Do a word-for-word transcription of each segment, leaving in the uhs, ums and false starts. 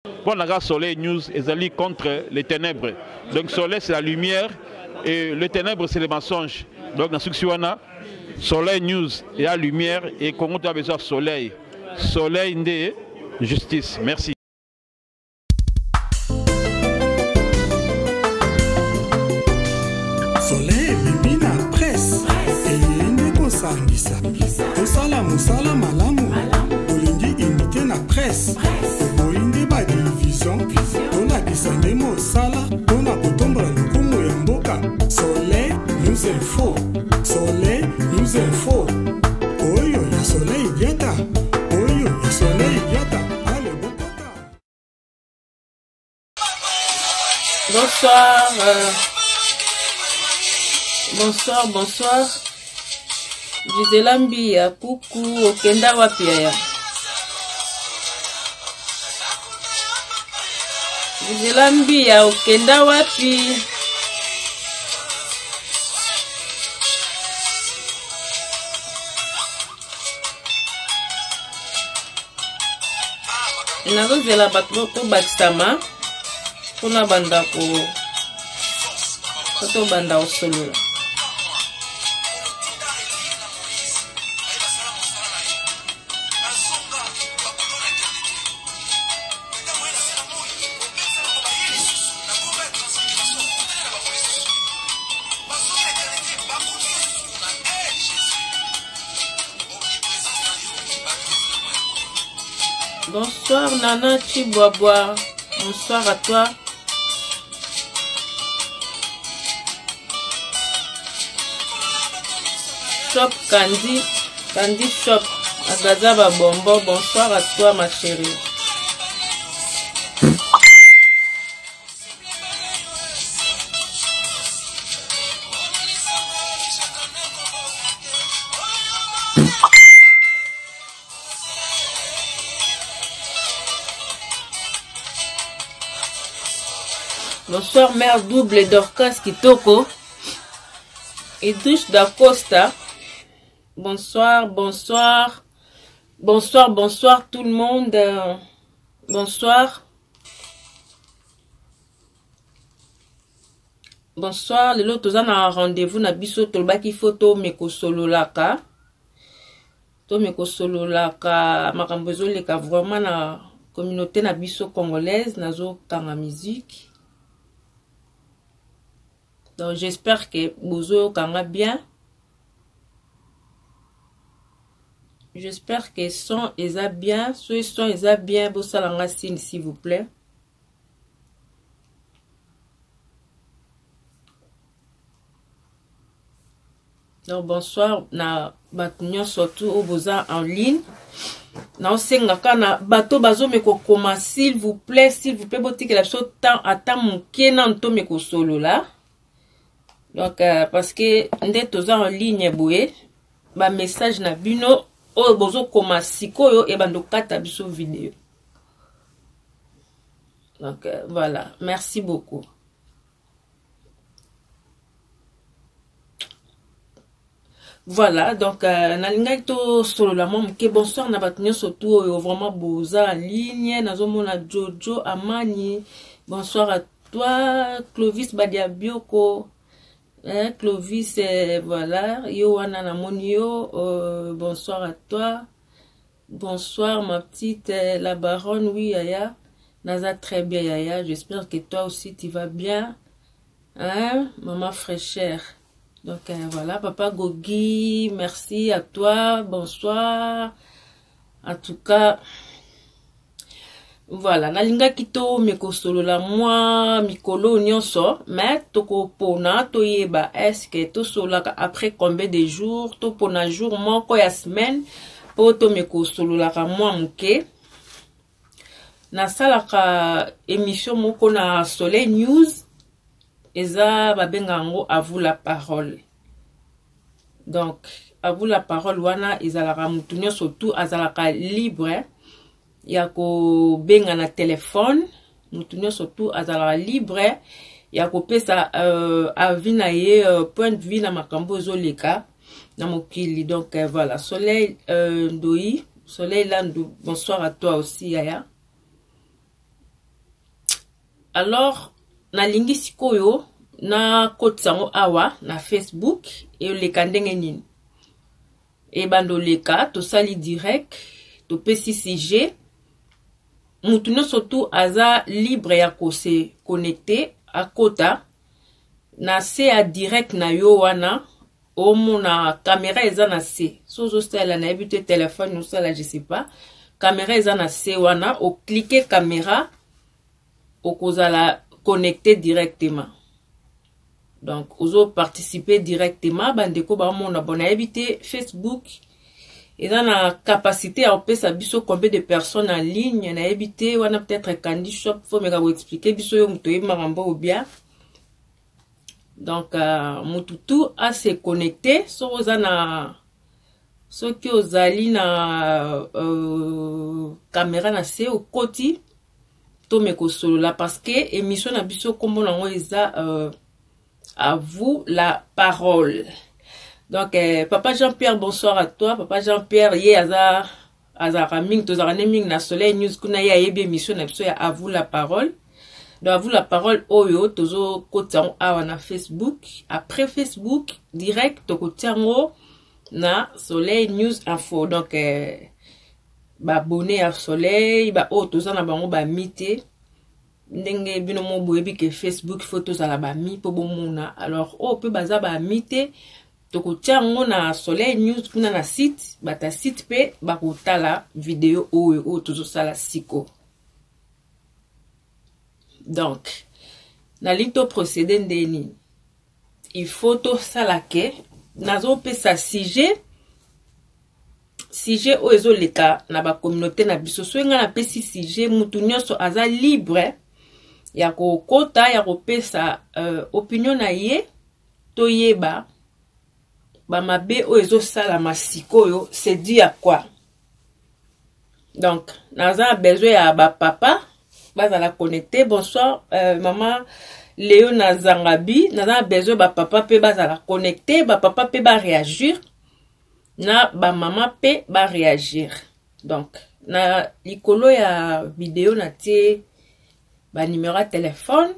Bon, on a Soleil News, ils allient contre les ténèbres. Donc, Soleil, c'est la lumière et le ténèbre, c'est les mensonges. Donc, dans ce que Soleil News, il y a lumière et Congo, tu as besoin de soleil. Soleil, de justice. Merci. Soleil, Mimina, presse. Et il y a Sangisa. Tosala, Moussala, Malamu. Olingi, imité na presse. Boindi, ba division. Tona, Kisane, Moussala. Tona, Kotombra, Lukumu, Yamboka. Soleil, nous info. Soleil, nous info. Oyo, ya soleil, dieta. Oyo, ya soleil, dieta. Allez, Bokota. Bonsoir. Euh... Bonsoir, bonsoir. Gisela Mbia, coucou, Okenda Wapia. Gisela Mbia, Okenda Wapi. Nazozela bato ko bakisama. Kuna banda ko. Koto banda osolo. Bonsoir Nana Chiboaboa, bonsoir à toi. Shop Candy, Candy Shop, Agazaba Bombo, bonsoir à toi ma chérie. Bonsoir mère double Dorcas Kitoko. Edouche d'Acosta. Bonsoir, bonsoir. Bonsoir, bonsoir tout le monde. Bonsoir. Bonsoir. Le lot a rendez-vous na biso tolbaki photo meko solo laka. To meko solo laka makambozo leka vraiment na communauté na biso congolaise nazo kanga musique. Donc j'espère que Bozo Kanga bien. J'espère que son est bien. Ce son est bien. Bossalanga signe s'il vous plaît. Donc bonsoir na batunyo surtout au boza en ligne. Na osenga kana bato bazo meko koma s'il vous plaît, s'il vous plaît boti que la chose temps ata muke na nto meko solo là. Donc, euh, parce que ndé toza en ligne boué, ba message na bino, o bozo koma sikoyo e bando kata biso vidéo. Donc, euh, voilà. Merci beaucoup. Voilà, donc, euh, na linga to solo la mom ke bonsoir na batunyo surtout vraiment boza en ligne, nazo mona Jojo Amani. Bonsoir à toi, Clovis Badiabioko. Hein, Clovis, euh, voilà, yo wana monio, euh, bonsoir à toi, bonsoir ma petite, euh, la baronne, oui Yaya, Naza très bien Yaya, j'espère que toi aussi tu vas bien, hein, maman fraîcheur, donc euh, voilà, papa Gogi, merci à toi, bonsoir, en tout cas, voilà, nalinga kito meko solo la moi mikolo nyonso mais toko pona to yeba est-ce que to solo après combien de jours to pona jour moko ya semaine po to meko solo la moi muke na sala ka émission moko na Soleil News eza babenga ngo à vous la parole. Donc à vous la parole wana ezalaka mutu nyonso surtout azalaka libre. Yako benga na téléphone, nous tenons surtout à la libre, yako pesa euh, avis na ye euh, point de vue na makambo zoleka na mokili. Donc euh, voilà, Soleil euh, Ndoi, Soleil Landou, bonsoir à toi aussi Yaya. alors nalingi sikoyo na kotsango awa na Facebook et le kandenge nini et bando leka to sali direct to P C C G mutuno surtout aza libre ya ko se connecter à kota na se a direct na yo wana o mona caméra eza na se sozo sala na ebite téléphone ou sala je sais pas caméra eza na se wana o cliquer caméra o kozala connecter directement. Donc, ozo participer directement, bandeko ba mon abonné habité Facebook. Et dans la capacité à opérer sa biso combien de personnes en ligne, na habité, on a peut-être un candy shop, faut me vous expliquer biso yo mutoye marambo ou bien. Donc, euh, mututu a se connecter, so ozana so ki ozali na euh, caméra na se au koti to me ko solo la parce que émission na biso kombo nango eza euh, à vous la parole. Donc, euh, Papa Jean-Pierre, bonsoir à toi. Papa Jean-Pierre, yé aza azara ming to zarane ming na Soleil News kuna ya yebe émission na biso ya à vous la parole. Donc, à vous la parole oyo tozo kotango awa na Facebook. Après Facebook, direct to kotango na Soleil News Info. Donc, euh, ba abonné à Soleil, ba oh toza na bango ba mité. Ndenge bino mo boyebi ke Facebook photos à la ba mi po bomona. Alors oh pe baza ba mité to ko tiango na Soleil News kuna na site ba ta site pe ba ko tala vidéo o o toujours ça la siko. Donc na lito procédé ndeni il faut to sala ke nazo pe sa sujet sujet o ezo leka na ba communauté na biso so nga na pe si sujet mutu nyonso aza libre ya ko kota ya ko pesa euh, opinion na ye to yeba ba mabe o ezo sala masiko yo c'est dit à quoi. Donc naza besoin ya ba papa baza la connecter. Bonsoir euh, maman Léo Nazangabi, naza besoin ba papa pe baza la connecter, ba papa pe ba réagir na ba maman pe ba réagir. Donc na likolo ya vidéo na tie ba numéro de téléphone.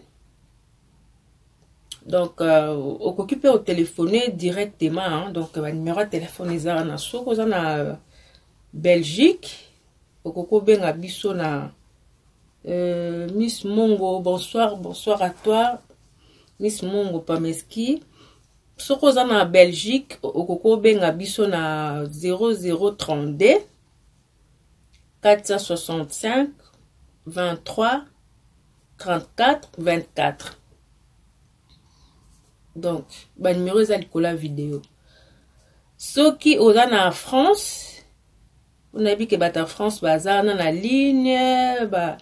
Donc euh, on occupe au téléphoner directement hein. Donc ba numéro de téléphone eza na soko za na euh, Belgique okoko benga biso na euh, Miss Mongo. Bonsoir, bonsoir à toi Miss Mongo Pameski. Soko za na Belgique okoko benga biso na zéro zéro trente-deux quatre cent soixante-cinq vingt-trois trente-quatre vingt-quatre. Donc ba numéro za likola vidéo. Soki oza na France, on a vu que bata France baza na la ligne ba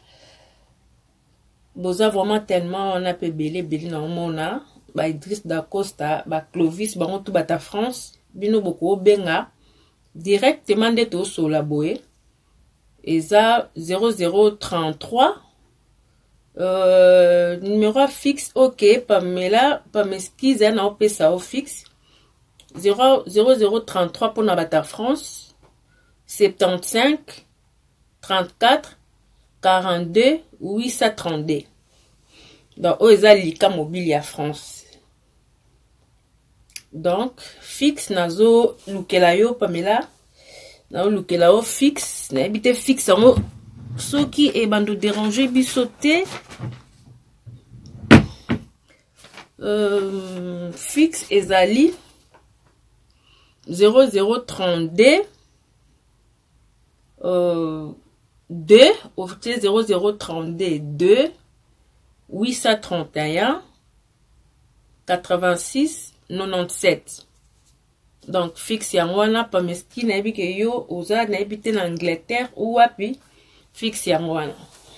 boza vraiment tellement on a pe belé belé na mona ba Idriss Dacosta ba Clovis bango tout bata France bino boko benga directement de to so la boé eza zéro zéro trente-trois euh numéro fixe OK Pamela Pameski na opesa au fixe zéro zéro trente-trois pour na bata France soixante-quinze trente-quatre quarante-deux huit cent trente-deux. Donc oza lika mobile à France. Donc fixe nazo lukela yo Pamela na lukela yo fixe na habité fixe en soki e bando déranger bisoté euh fixe ezali zéro zéro trente-deux euh deux au zéro zéro trente-deux deux huit cent trente et un quatre-vingt-six quatre-vingt-sept. Donc fixe yango wana Pameski na yebi ke yo oza na yebi te na Angleterre ou wapi fixe yango wana.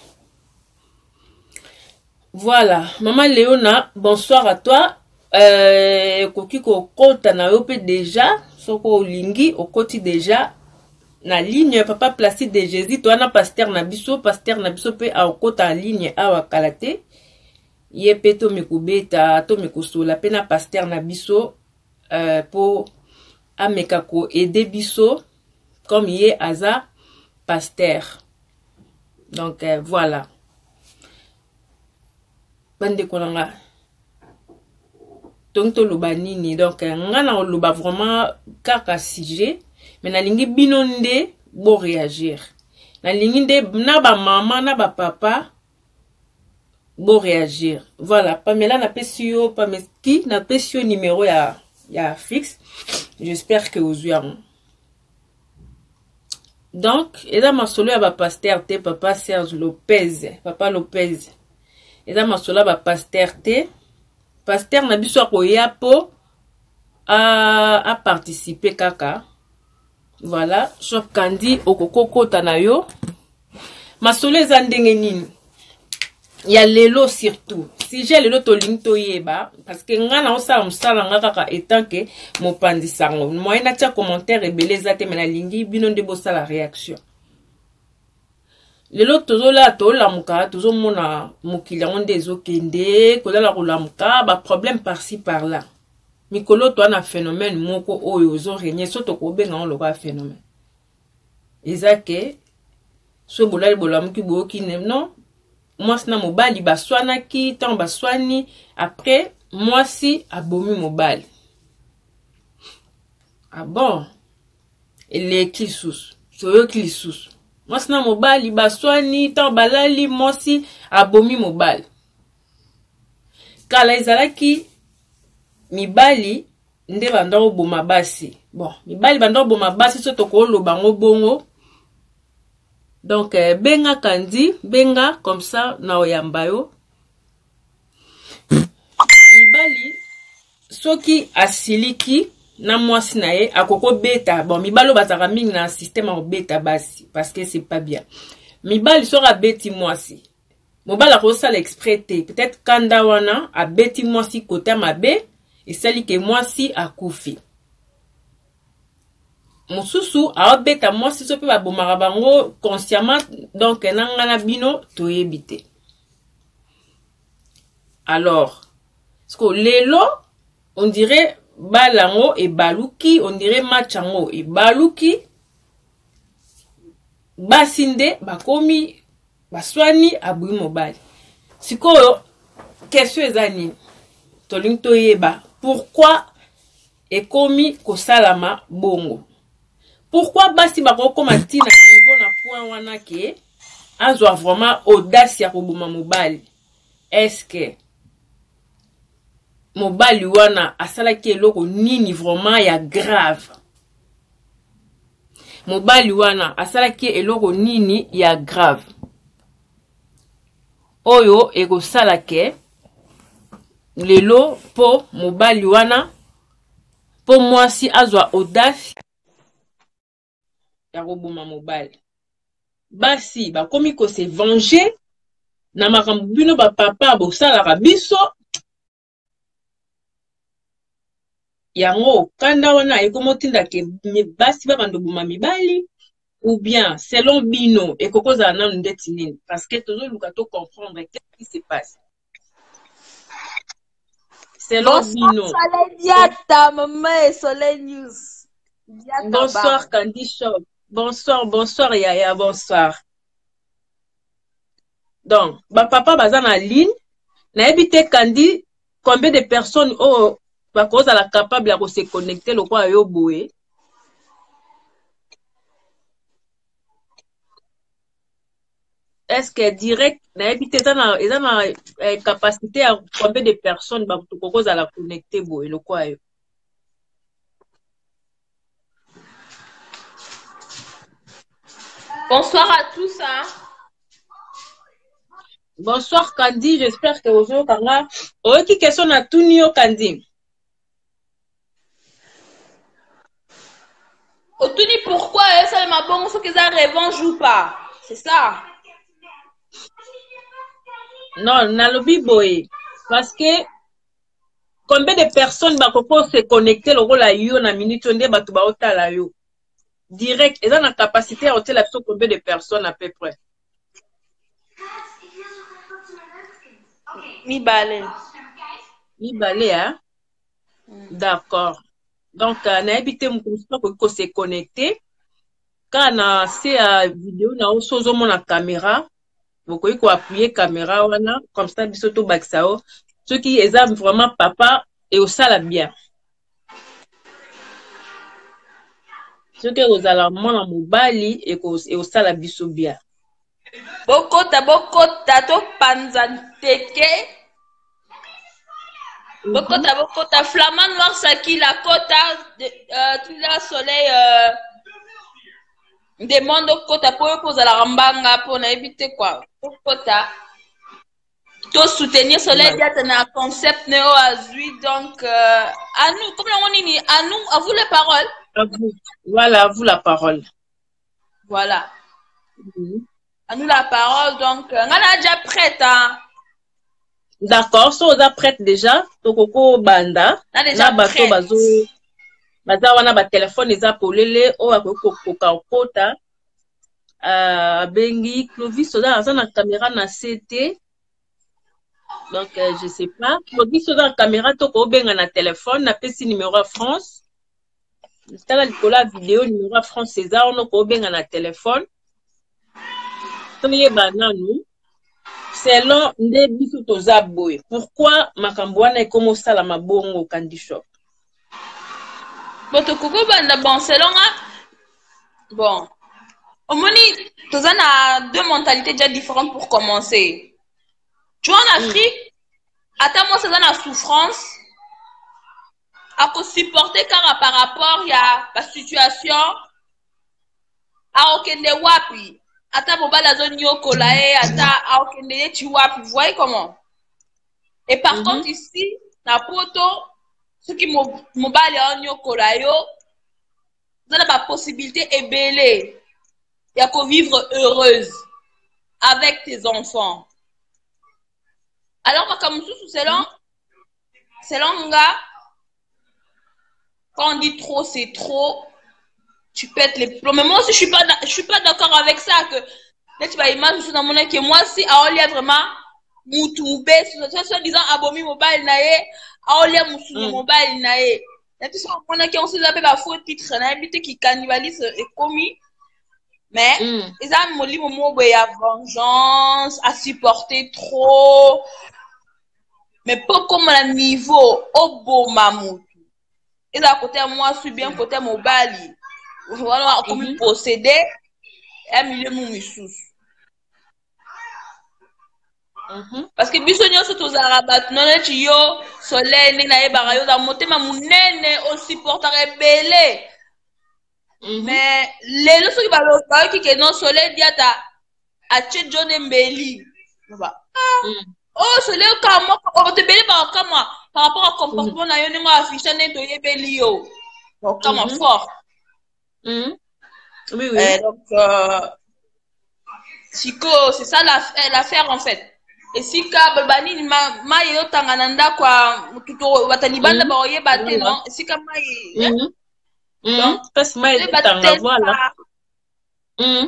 Voilà, maman Léona, bonsoir à toi. Euh koki ko kota na yo pe déjà soko lingi o koti déjà na ligne papa Placide de Jésus to na pasteur na biso pasteur na biso pe a kota en ligne awa kalate ye pe to mikubeta to mikusola pe na pasteur na biso euh pour ameka ko aider biso comme ye aza pasteur. Donc euh, voilà. bande kolanga donc to loba nini donc nga na loba vraiment kaka sujet mais na lingi binonde bo réagir na lingi nde na ba maman na ba papa bo réagir voilà Pamela na pesio Pameski na pesio numéro ya ya fixe j'espère que vous avez donc et là ma solo ya ba pasteur te papa Serge Lopez papa Lopez et là ma solo ba pasteur te pasteur na biso akoya po a a participer kaka voilà shop kandi okoko na yo ma solo eza ndenge nini ya lelo surtout si j'ai lelo to link to yeba parce que nga na osala musala nga kaka etant que mopandi sango moi na tia commentaire ebele zate mena lingi bino nde bosala réaction lelo tozo la to la muka tozo mona mokili nde ezokende kolala kolamuka ba problème par-ci par-là mikolo to na phénomène moko oyo ozo régner soto ko benga on lo ba phénomène ezake so bolali bolamuki boki non moi na mobali baswana ki tant baswani après moi si abomi mobali ah bon ele kisus so yo kisus moi na mobali baswani tant balali moi si abomi mobali kala ezalaki mibali nde bandako boma basi bon mibali bandako boma basi so to ko lo bango bongo. Donc, euh, benga kandi, benga comme ça, na oyambayo. Mibali, soki asiliki, na mwasi na ye, akoko beta. Bon, mibalo bataka mingi na système en beta basi, parce que c'est pas bien. Mibali sora beti mwasi. Mobali akosa l'exprès. Peut-être kanda wana, a beti mwasi kote mabe, et sali ke mwasi akufi. Mosusu a beta moi si so pe ba bomara bango consciemment donc nanga na bino to ebite. Alors ce que lelo on dirait balango et baluki on dirait machango et baluki basinde bakomi baswani abui mobile. Sikoyo question ezani to ling to yeba pourquoi et komi kosalama bongo. Pourquoi basi bako koma tina niveau na point wana ke azwa vraiment audace ya kobuma mobali? Est-ce que mobali wana asala ki eloko nini vraiment ya grave? Mobali wana asala ki eloko nini ya grave? Oyo ego sala ke lelo po mobali wana po mwasi azwa audace ya koboma mobali. Basi bakomi ko se venger na makambo bino ba papa bosalaka biso yango kanda wana ekomotinda ke basi ba bando boma mibali ou bien selon bino ekokoza na ndeti nini parce que toujours luka to comprendre qu'est-ce qui se passe selon bino. Soleil Diata maman Soleil News. Diata bonsoir Candy Shop. Bonsoir, bonsoir Yaya, bonsoir. Donc, ba papa baza na ligne, na ebite Candy, combien de personnes oh ba cause la capable de se connecter le quoi yo boé. Est-ce que direct na ebite ça na eza na eh, capacité à combien de personnes ba cause la connecter boé le quoi yo. Bonsoir à tous. Hein. Bonsoir Candy, j'espère que vous avez kanga. Oh, qui question à tout nio Candy? Otuni pourquoi est-ce que ma bonne ce que ça revanche ou pas? C'est ça. Non, na lobby boy parce que combien de personnes ba koko se connecter le rôle à yo na minute onde ba tuba otala yo. Direct, ils ont la capacité à hôtel sur combien de personnes à peu près? Mi balé. Mi balé, hein? Mm. D'accord. Donc, on a évité mon qu'on s'est connecté. Quand on a fait la vidéo, on a aussi mon caméra. bokoki ko appuyer caméra wana comme ça biso to bakisao ceux qui eza vraiment papa et au sala bien ceux qui ozala mwana mobali et au sala biso bien bokota bokota to panza teke bokota bokota flamand noir saki la kota euh, tout la soleil euh, demande kota po kozala rambanga po na éviter quoi kota to soutenir soleil bien na concept néo azui donc euh, à nous comme on dit à nous à vous les paroles à vous. Voilà à vous la parole voilà mm-hmm. À nous la parole donc on est déjà prête hein d'accord so on est prête déjà tokoko banda na bato bazo baza wana ba téléphone eza polele o akokoka okota euh bengi Clovis oza aza na caméra na C T donc euh, je sais pas Clovis oza na caméra toko benga na téléphone na pesi numéro à France stala likola vidéo numéro à France César on ko benga na téléphone toye bananu selon nde biso toza boye pourquoi makambo wana ekomo sala mabongo Candy Shop bon tokoko banda bon selon bon au moni toza na deux mentalités déjà différentes pour commencer tu vois en Afrique ata moi ça na souffrance à ko supporter car par rapport ya la situation a okende wapi ata mobala zo nyokola e ata a okende tu wapi vous voyez comment et par mm-hmm. contre ici na poto ce qui mobile en nyokola yo vous avez la possibilité ebele ya ko vivre heureuse avec tes enfants alors comme tout selon selon nga quand on dit trop c'est trop tu pètes les plombs mais moi aussi je suis pas je suis pas d'accord avec ça que là tu vas imaginer dans mon que moi si à Olia vraiment mutu mube soit disant abomi mobile nae à Olia musu mobile nae là tu sais on a qui on se appelle la faux titre na habité qui cannibalise et commis mais ils ont moli momo boya vengeance à supporter trop mais pas comme à niveau au beau mamutu et à côté moi je suis bien côté mobile voilà comme mm -hmm. posséder un milieu moumisous mm-hmm. Parce que bisonyo surtout zarabat non yo soleil na ebara yo da motema munene on supporterait belé mais les lorsque qui balo ba qui que non soleil diata a che John Mbeli ba oh soleil comme on te belé par comme par rapport au comportement na yo ningo affiché ne to yebeli yo donc comme fort. Mmh. Oui, oui. Euh, donc, euh, c'est ça l'affaire en fait. Et si ka bani ma ma yo tangananda kwa tuto batanibanda ba oye baté non. Et si ka ma donc parce que ma tanga voilà. Mm.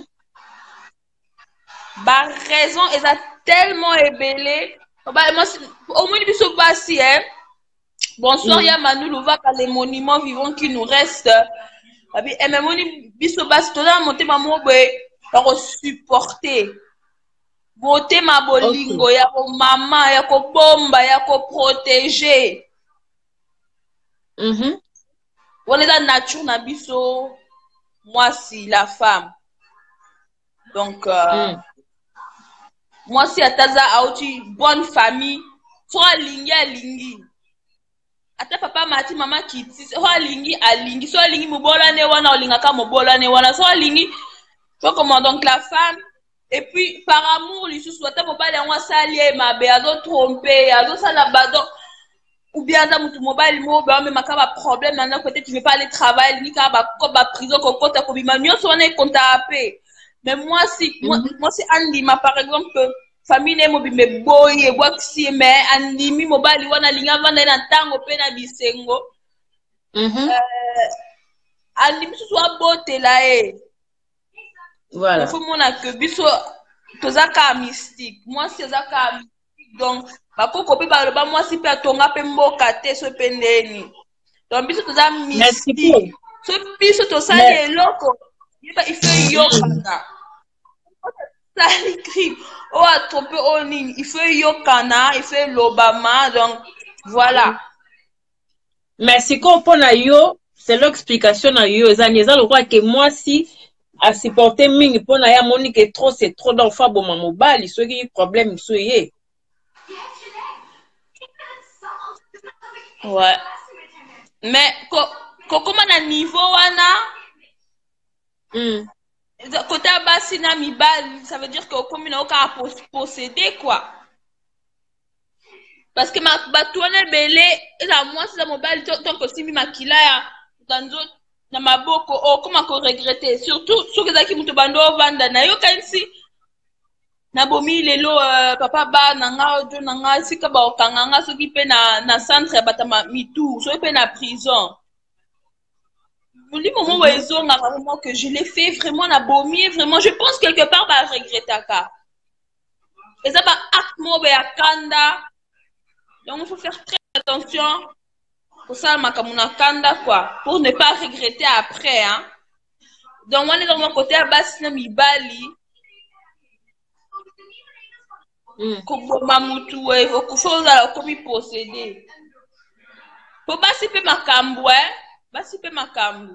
Ba raison est tellement ébélé. Ba moi au moins biso basi hein. Bonsoir ya Manu Louva par les monuments vivants qui nous restent. Et même on biso bas to na monter maman be pa ko supporter voter ma bolingo ya ko mama ya ko bomba ya ko protéger mhm on est dans nature na biso moi si la femme donc euh, mm. moi si ataza auti bonne famille faut alingi alingi ata papa mati mama kiti so alingi alingi so alingi mobola ne wana olinga ka mobola ne wana so alingi faut comment donc la femme et puis par amour lui sous ata mobali en sali mabe azo tromper azo sala badon ou bien dans mutu mobile mo ba même makaba problème maintenant peut-être tu veux pas aller travailler ni ka ba ko ba prison ko kota ko bima nyonso on est comptable mais moi si moi, mm-hmm. moi c'est Andy ma par exemple famille mo bimbe boye boxi mais andimi mobali wana linga vanda na tango pe na bisengo mhm euh andimi so bote la e voilà il faut mona que biso tozaka mystique moi c'est zaka mystique donc bakoko pe ba moi si pe tonga pe mboka te so pendeni donc biso toza mystique so biso to sale loko il faut yoka sali crime. Oh, a trompé au ligne. Il fait Yokana, il fait l'Obama, donc voilà. Mais si qu'on prend à yo, c'est l'explication à yo. Zani, ça, je crois que moi, si, à supporter ming, pour na ya Monique trop, c'est trop d'enfants, bon, ma mobile, il y a problème, il y a. Ouais. Mais, comment na niveau, wana? Hmm. Côté basi na mibali, ça veut dire que comme na oka posséder quoi. Parce que ma batouane belé la moi c'est la mobile tant que si mi makila ya dans na maboko oh comment qu'on regretter surtout ceux qui muto bando vanda na yo kansi na bomi lelo papa ba na nga ojo na nga sika ba okanga ceux qui pe na na centre batama mitou ceux pe na prison. Le moment où ils ont vraiment que je l'ai fait vraiment la bomie vraiment je pense quelque part bah regretter ça et ça va acte mauvais à kanda donc il faut faire très attention pour ça ma kamuna kanda quoi pour ne pas regretter après hein donc moi dans mon côté à base na mibali comme mamutu ouais faut que chose à comme posséder faut pas si peu makambo hein basi pe makambu.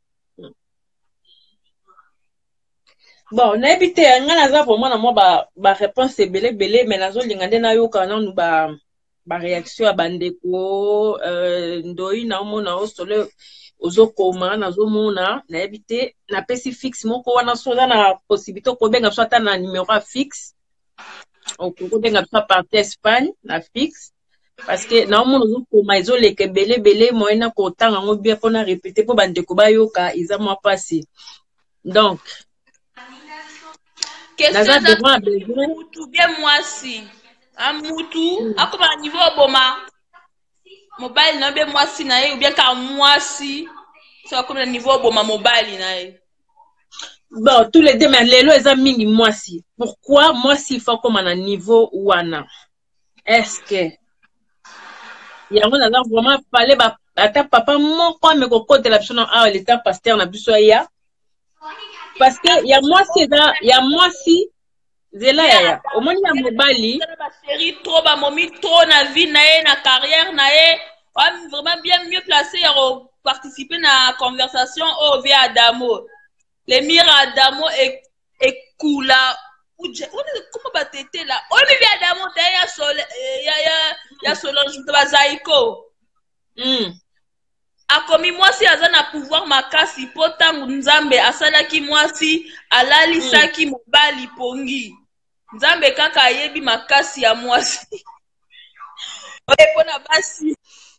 Bon, na ebite nga naza vraiment na moi ba ba réponse belé belé mais nazo lingande na yo kana nu ba ba réaction ya bandeko euh ndoi na mona osole ozokoma nazo mona na ebite na pesi fixe moko wana soza na possibilité ko benga soit na numéro fixe au ko benga soit par Espagne na fixe. Parce que na mon ko maizo le ke belé belé moyena ko tanga ngo bien pour na répéter pour bande ko bayoka isa moi passé donc question ça mutu bien moi si a mutu akoma niveau boma mobile na bien moi si na ou bien ka moi si ça comme le niveau boma mobile na e bon tous les deux mais lelo eza mingi moi si pourquoi moi si faut comme na niveau wana est-ce que yango naza vraiment parler ba ata papa moko me ko côté la biso na l'état pasteur na biso ya parce que ya moi si eza ya moi si zela ya ya au moins ya mobali ba série trop ba momi trop na vie na ye na carrière na ye vraiment bien mieux placé ya participer na conversation au via Adamo les mira Adamo et et kula comment ba tete là on mi via Adamo ya sol ya ya ya Solange bazaiko mm akomi mwasi aza na pouvoir makasi po tangu nzambe asalaki mwasi alalisaki mm. mobali pongi nzambe kaka ayebi makasi ya mwasi epona basi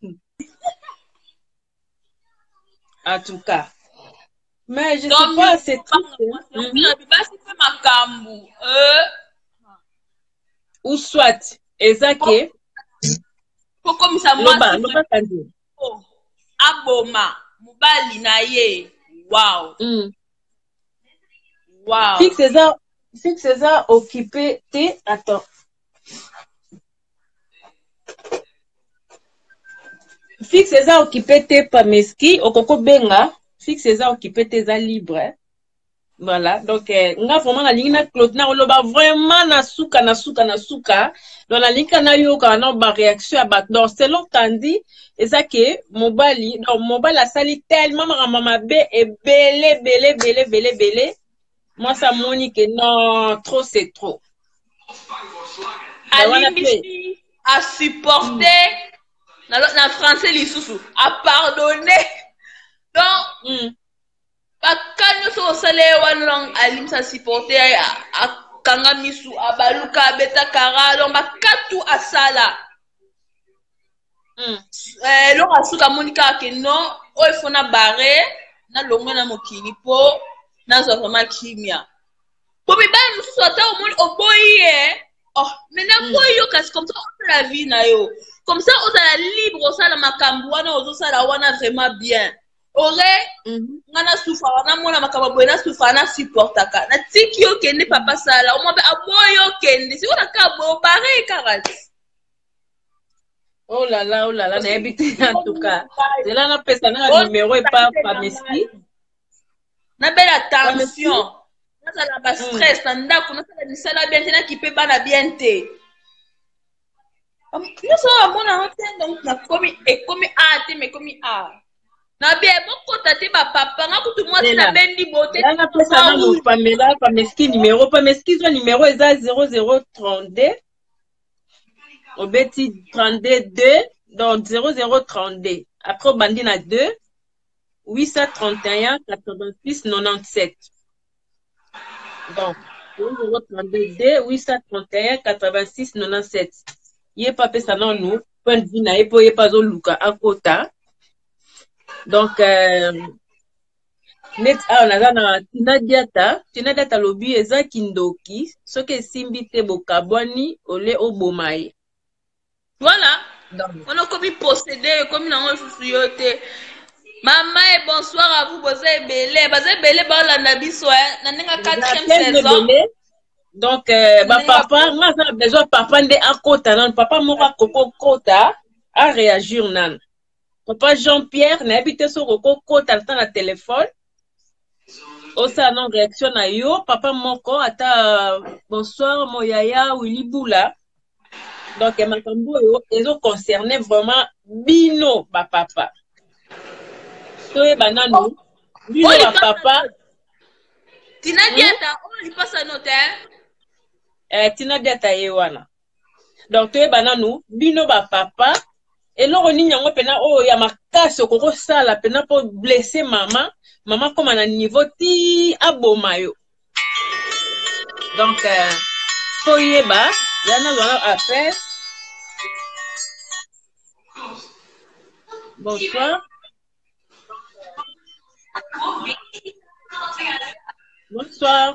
en tout cas mais je sais pas c'est triste basi pe makambu euh ou soit ezake po komisa mwasi aboma mobali na ye wow mm. wow fixe eza fixe eza occupé te attends fixe eza occupé te pa meski okoko benga fixe eza occupé te eza libre voilà donc eh, nga vraiment na lingi na Claude na oloba vraiment na suka na suka na suka donc la lingi na yo kana ba réaction ba donc selon tandi eza que mobali donc mobali a sali tellement mama be et belé belé belé belé belé moi ça moni que non trop c'est trop Ali a supporté mm. na na français lisusu a pardonné donc mm. Bakanyo so sale one long alim sa supporter a kanga misu abaluka beta kara donc bakatu asala mm. eh lo asuka monika ke non o ifona bare na longo na mokili po na zo vraiment kimia po bi ba musu ata o moni oboye oh mais na boyo kasi comme ça on la vie na yo comme ça on a libre on sala makambu wana ozo sala wana vraiment bien ore ngana sufa wana mona makaba boyena sufa na supportaka na tiki yo kende papa sala o mobe aboyo kende si ona ka bo bare karati oh là là oh là là na habité en tout cas c'est là na pesa na numéro et pas pas meski na belle attention ça la bas stress nda kuna ça la sala bien tena qui peut bana bien te nous sommes mon antenne donc na komi et komi a te mais komi a na bien beaucoup tati ba papa nga kutu moi na bendi beauté na pesa na no Pamela Pameski numéro Pameski son numéro est zéro zéro trente-deux obeti trente-deux donc zéro zéro trente-deux après bandi na deux huit cent trente et un quatre-vingt-six quatre-vingt-dix-sept donc zéro trente-deux huit cent trente et un quatre-vingt-six quatre-vingt-dix-sept yé pas pesa na nous point de vue na yé po yé pas zo luka akota donc euh, net a on a na Tina Diata Tina Diata lobi eza kindoki soki simbi te bokabwani ole obomaye voilà donc on a comme posséder comme na on yote maman et bonsoir à vous bozé belé bazé belé ba la nabiso na ninga quatrième saison donc euh, ba papa nga za besoin papa nde akota nan papa moko koko kota a réagir nan papa Jean-Pierre na habité sur koko kota le temps na téléphone osa non réaction na yo papa moko ata bonsoir moyaya Willy Boula donc makambo yo ezo concerné vraiment bino ba papa to e banano bino ba papa Tina Diata on lui passe note eh Tina Diata ye wana donc to e banano bino ba papa eloko nini yango pena o ya makasi okoko sala pena po blesser maman maman comme na niveau ti abomayo donc euh, faut yeba yana wana affaire bonsoir bonsoir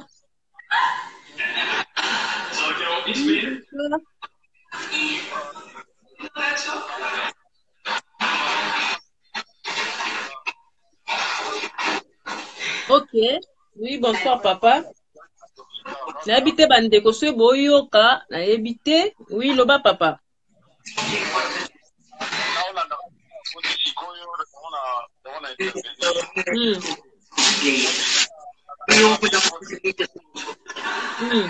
ok oui bonsoir papa na habité bandeko so boyoka na habité oui loba papa hmm. Hmm.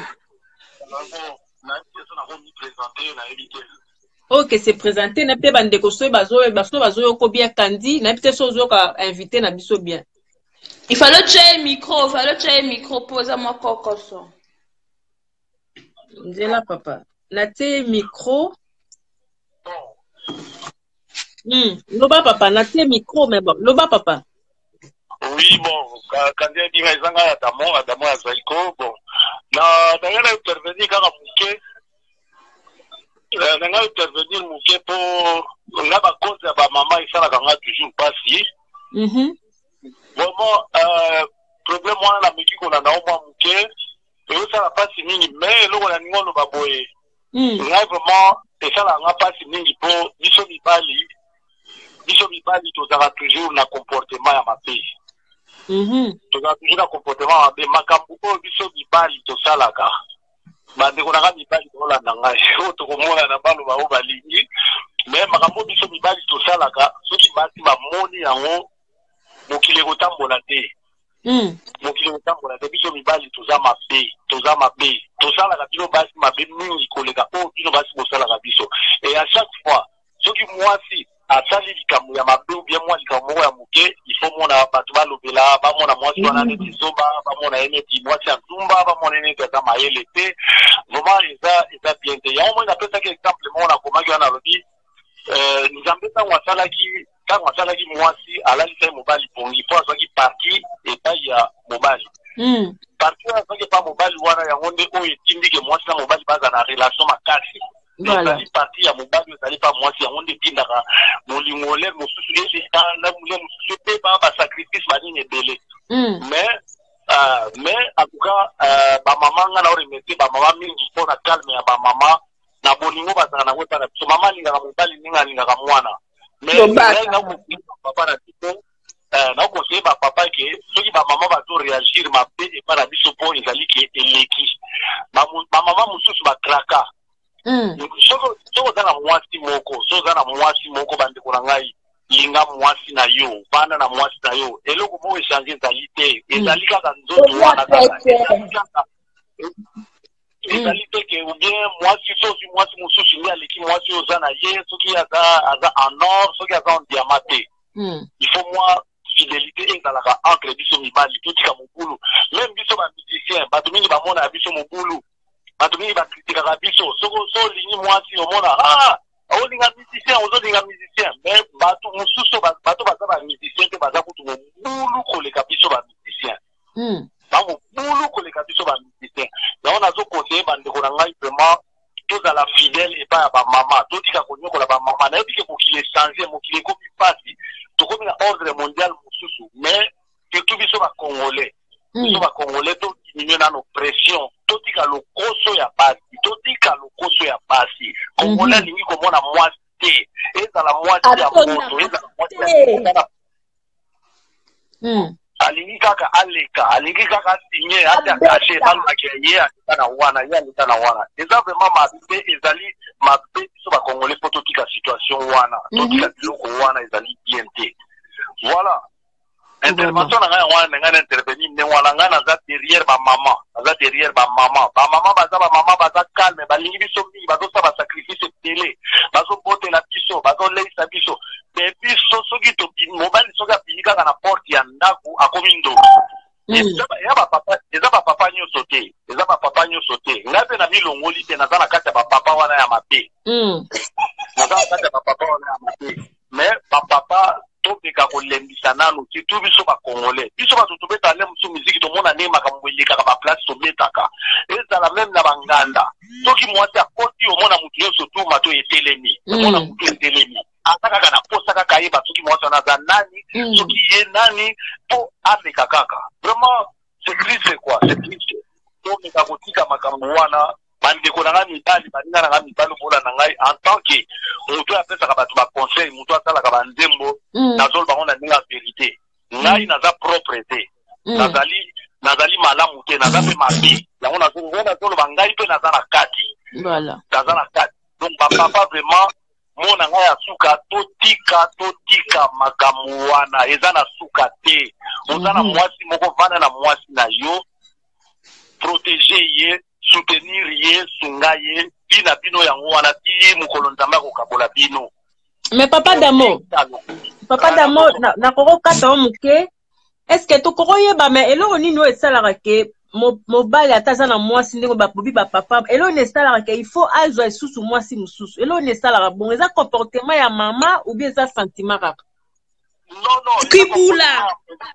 Ok, c'est présenté na pe bandeko so bazo bazo bazo ko bien kandi na peut so zo ka invité na biso bien. Il fallait tuer micro, il fallait tuer micro pose à moi kokoso. Nzela papa. Na te micro. Hmm, loba papa, na te micro mais bon, loba papa. Oui, bon, quand il dit mais zanga Adamo, Adamo Azaiko, bon. Na d'ailleurs intervenir quand Mouké na nga intervenir Mouké pour nga ba cause ya ba maman isala kanga toujours pasi. Mhm. Vraiment euh problème wana na miki ko na na mwa Mouké, et ça la pasi mingi mais loko na ningo no ba boye. Mhm. Nga vraiment et ça la nga pasi mingi pour biso mibali. Biso mibali to za toujours na comportement ya mabe. Mhm. To za toujours na comportement ya mabe makambu ko biso mibali to salaka. Bande ko na ka mibali to la nanga yo to ko mona na balu ba o balingi mais makambo biso mibali to salaka soki basi ba moni yango mokile ko tambola te. Mhm. Mokile ko tambola te biso mibali to za mabe to za mabe to salaka bino basi mabe mingi koleka o bino basi bo salaka biso et à chaque fois soki mwasi asali likambo ya mabe ou bien moi likambo ya muke il faut mona batu balobela ba mona mwasi wana ne tizoba ba mona ene ti mwasi antumba ba mona ene ta mayele te vraiment eza eza bien te ya moi na pesa que exemple mona komaki wana lobi euh nzambe ta wasala ki ta wasala ki mwasi alali sai mobali pongi po azaki parti et pas ya mobali Mhm. parti azaki pa mobali wana yango nde o etindi ke mwasi na mobali baza na relation makasi. Voilà. C'est parti à mon bas, vous pas moi, si on est bien là, mon limoler, mon souci, les gens, là, mon souci, pas ma sacrifice, ma ligne est belée. Mais, euh, mais, en tout cas, euh, ma maman, on a remercié, ma maman, mille du sport, à calme, à ma maman, na bolingo, bah, ça n'a pas de so maman, il a mon bal, il a, il a moana. Mais, il a conseillé, papa, na tipo, euh, na conseillé, ma papa, que, ceux qui, ma maman, va tout réagir, ma paix, et pas la bisopo, ils allaient qui est l'équipe. Ma maman, mon souci, ma kraka. Mm. Soko soko zana mwasi moko, soko zana mwasi moko bande kuna ngai. linga mwasi na yo bana na mwasi na yo eloko mo échanger ezali te ezali kaka nzoto wana kaka ezali te ke ou bien mwasi soki mwasi mosusu nde aleki mwasi oyo oza na ye soki aza aza en or soki aza en diamant te il faut moi fidélité ezalaka entre biso mibali totika mobulu même biso bamusicien bato mingi bamona ya biso mobulu bato mingi bakritikaka biso soko so olingi mwasi omona ah olinga musicien ozolinga musicien mais bato mosusu bato baza bamusicien te baza kutu mobulu koleka biso bamusicien bamobulu koleka biso bamusicien yango nazokonseille bandeko na ngai vraiment tozala fidèle epai ya bamama totika konyokola bamama nayebi ke mokili echange mokili ekomi pasi tokomi na ordre mondial mosusu mais surtout biso bacongolais biso bacongolais todiminue nano pression totika lokoso ya basi totika lokoso ya basi congolais alingi komona mwasi te ezala mwasi ya moto ezala mwasi ya alingi kaka aleka alingi kaka signe ate akache balobaki ye aleka na wana ye aleka na wana eza vraiment mabe ezali mabe biso bacongolais mpo totika situation wana totika biloko wana ezali bien te voilà intervention na ngai wana ngai na intervenir nde wana ngai naza derrière bamama naza derrière bamama bamama baza bamama baza calme balingi biso mingi bazosala basacrifice ebele bazobotela biso bazoleisa biso me biso soki mobali soki apini kaka na porte ya ndako akomi ndoki eza bapapa nyonso te eza bapapa nyonso te ngai mpe na milongoli te naza na kati ya bapapa wana ya mabe naza na kati ya bapapa wana ya mabe me bapapa tobeka kolembisa nanu surtout biso bacongolais biso bato tobeta le mosu miziki tomona nde makambo elekaka baplace tobetaka ezala meme na banganda soki mwasi akoti omona motu nyonso tuma to etelemi omona motu etelemi aza kaka na posa kaka yeba soki mwasi wana aza nani soki ye nani mpo ameka kaka vraiment c'est triste quoi c'est triste tomeka kotika makambo wana bandeko na ngai mibali baninga na ngai mibali obola na ngai en tant que moto apesaka bato baconseil moto asalaka banzembo nazoloba bango na ndenge ya verité ngai naza propre te nazali nazali malamu te naza mpe mabe yango nazoloba ngai mpe naza na kati naza na kati donc bapapa vraiment mona ngai ya suka totika totika makambo wana eza na suka te oza na mwasi moko vanda na mwasi na yo protéger ye soutenir ye sunga ye bina bino yango wana ti mokolo nzambe akokabola bino. Mais papa Damo papa Damo na koko kata o muke est-ce que to koko yeba mais eloko nini o esalaka ke mobali ataza na mwasi ndenge babobi ba papa eloko ne esalaka ke il faut azwa isusu mwasi mususu eloko ne esalaka bon eza comportement ya mama ou bien eza sentiment kaka? Non non kibula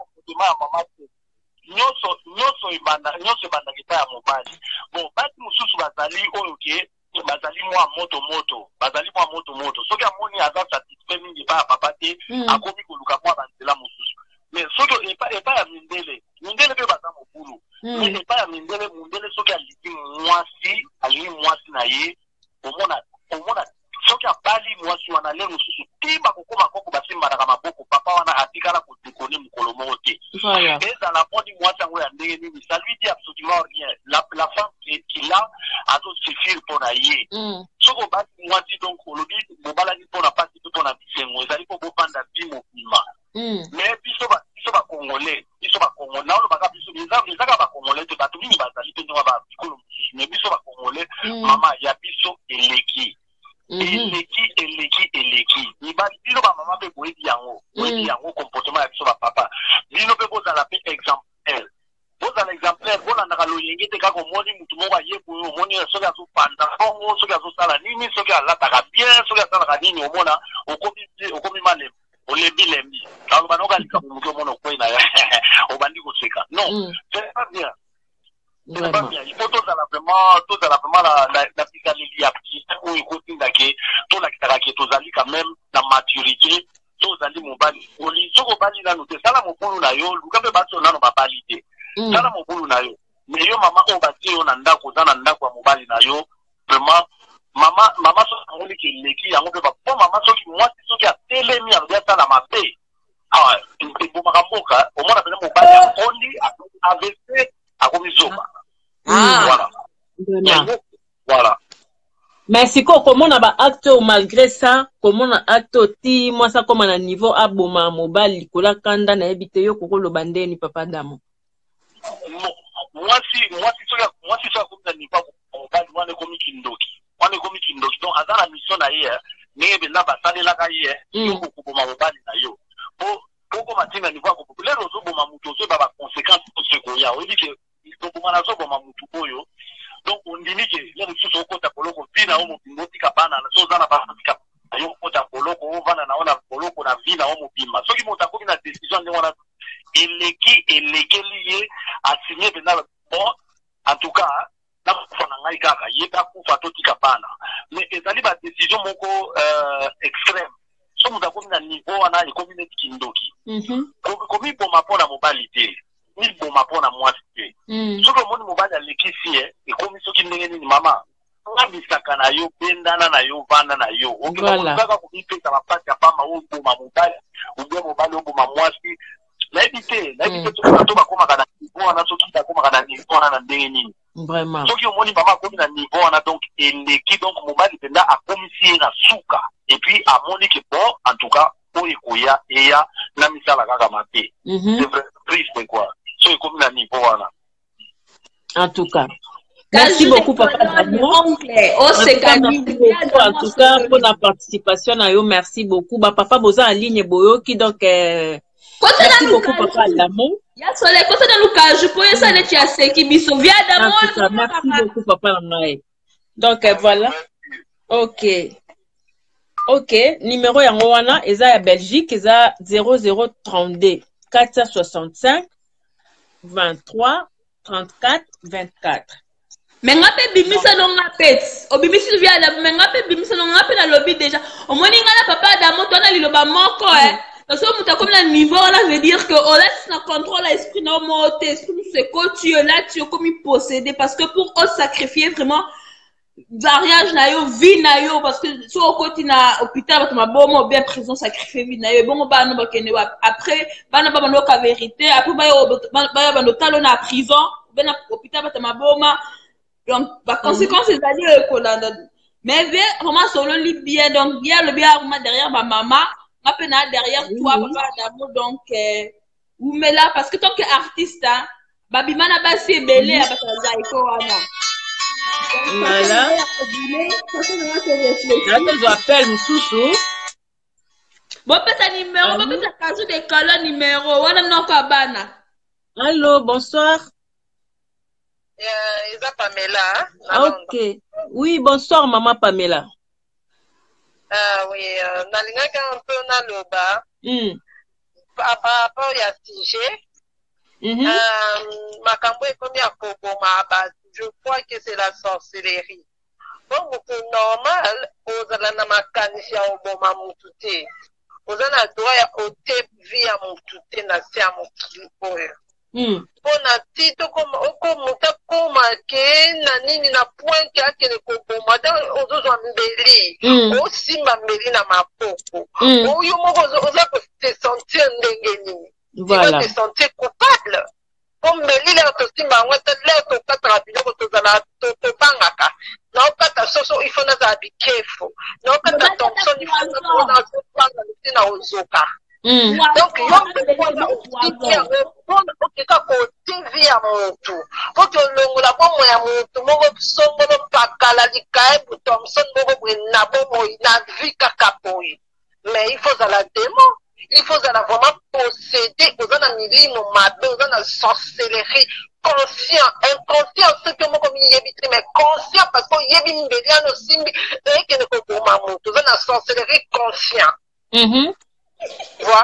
nyonso nyonso ibanda nyonso ibanda kita ya mobali bon basi mususu bazali oyo ke bazali mwa moto moto bazali mwa moto moto soki amoni aza satisfait mingi pa papa te akomi koluka mwa banzela mususu mais soki epa epa ya mindele mindele pe baza mobulu mais epa ya mindele mindele soki aliki mwasi alingi mwasi na ye omona omona soki abali mwasi wana le mususu timba kokoma koko basimbanaka maboko papa wana atikala kodekone mokolo moko te ezala moni mwasi yango ya ndenge nini ça lui dit absolument rien la, la femme qu'il a azosuffire mpo na ye soki obali mwasi donc olobi bobalaki mpo na pasi mpe mpo na bisengo ezali mpo bobanda bi mobima mais biso biso bacongolais biso bacongolais naolobaka biso ezaka bacongolais te bato mingi bazali mpe ndenge babikolo mosusu mais biso bacongolais mama ya biso eleki eleki eleki eleki mibali bino bamama mpe boyebi yango boyebi yango comportement ya biso bapapa bino mpe bozala mpe exemplaire bozala exemplaire bolandaka loyenge te kaka omoni mutu moko aye boye omoni soki azopanda bongo soki azosala nini soki alataka bien soki asalaka nini omona okomi malemu olembi lembi aloba noka likambo motu omona okwei na ye obandi koseka non c'est pas bien. C'est pas bien. Il faut tous à la vraiment, tous à la vraiment la la la picalélie à petit ou écouter d'aké, tout la qui tous allés quand même la maturité, tous allés mon bali. On lit sur au bali là nous c'est ça là mon boulot là yo, lu kabe baso na no babalité. Ça là mon boulot là yo. Mais yo maman on bati on anda ko za nanda kwa mobali na yo. Vraiment maman maman so on lit ki leki yango pe ba po maman so ki moi so ki a telemi a bien ça la mapé. Ah, c'est pour makamboka, au moins on appelle mobali on lit avec à komisoka. Ah, voilà. Voilà. Voilà. Mais si comment on a acte malgré ça, comment on a acte ti moi ça comme à niveau à boma mobile likola kanda na ebite yo koko lo bande ni papa damo. Moi si moi si ça moi si ça comme ça ni pas mobile moi ne comme kindoki. Moi ne comme kindoki donc à la mission na hier, mais ben là ba sale la hier, yo ko boma mobile na yo. Pour pour comme atinga niveau ko les rozo boma muto so ba conséquence pour ce ko ya. On dit que donc boma na so boma muto boyo. Donc on dit que les ressources au kota poloko vina au mopimoti kabana na so zana ba ka yo kota poloko o vana na ona poloko na vina au mopima so ki mota ko na décision de wana eleki eleki lié a signer bena bon en tout cas na fona ngai kaka yeba ku fatoti kabana mais ezali ba décision moko euh extrême so muta ko na niveau wana e community kindoki mhm ko ko mi pour ma pona mobilité ni bon ma pona moi c'est so que mon mobile a l'équipe et comme ce qui n'est ni maman on a mis ça kana yo bendana na yo vana na yo on va pas ko mi pesa ma pata pa ma o ma mobile ou bien mobile o ma moi si la éviter la éviter tout ça to ba koma kana niveau na so tout ça koma kana niveau na ndenge nini vraiment so ki o moni maman comme na niveau na donc et l'équipe donc mobile benda a commissionné na suka et puis a moni que bon en tout cas pour ikoya et ya na misala kaka maté c'est vrai triste quoi so comme na niveau na. En tout cas, merci beaucoup, papa d'amour. En tout cas, pour la participation, merci beaucoup. Bah, papa, vous en ligne, boyo, qui donc, euh, merci beaucoup, papa d'amour. Merci beaucoup, papa d'amour. Donc, euh, voilà. Ok. Ok. Numéro Yangoana, Eza à Belgique, Eza zéro zéro trente-deux quatre cent soixante-cinq vingt-trois trente-quatre vingt-quatre. Mais ngape bimisa no ngapet. Obimisi via la mais ngape bimisa no ngape na lobby déjà. Au moins ngala papa damo to na liloba moko eh. Parce que muta comme la niveau là veut dire que on laisse na contrôle l'esprit no mote, esprit c'est que tu es là tu es comme possédé parce que pour eux sacrifier vraiment mariage na yo vie na yo parce que so au côté na hôpital ba bomo bien prison sacrifier vie na yo bon ba no ba kene après ba na ba no ka vérité après ba ba ba no talo na prison ben hôpital ba ma boma donc par conséquence c'est aller kolanda mais vraiment solo li bien donc bien le bien vraiment derrière ma maman ma pena derrière toi papa d'amour donc ou mais là parce que tant que artiste hein babi mana ba si belé ba ta iko wana. Voilà. Là, je appelle Moussoussou. Bon, peut-être numéro, bon, peut-être cadeau de colonne numéro. Voilà, non, Kabana. Allô, bonsoir. Euh, Isa Pamela. Ok. Oui, bonsoir, maman Pamela. Ah, oui, euh, Nalinga, un peu dans le bas. Hmm. Par rapport à sujet. Euh, ma cambo est comme à Koboma, je crois que c'est la sorcellerie. Donc, c'est normal, aux alanamakanisha au boma mutute. Aux anadroya au te via mutute na se a mukilipoyo. Pona tito comme comme muta comme ke na nini na point ke akele koboma da ozozo mbeli. O simba mbeli na mapoko. O yo moko oza ko te sentir ndenge nini. Voilà. Tu vas te sentir coupable. Comme Mélie l'a aussi mangé, l'a tout quatre rapidement que tu as la tout bangaka. Non pas ta sauce, il faut nous habiller careful. Non pas ta Thompson, il faut nous prendre un peu de temps au zoka. Donc il y a un peu de qui a répondu au cas où tu vis à mon tour. Pour que le la bombe à mon tour, mon son mon pas caladi caïb Thompson mon na bombe na vie kakapoi. Mais il faut à la démo. Il faut vraiment posséder aux gens milimo mabe aux gens sorcellerie conscient inconscient ce que moi comme yebiti mais conscient parce que yebi mbeliano simbi et que ne ko mamu aux gens sorcellerie conscient mhm voilà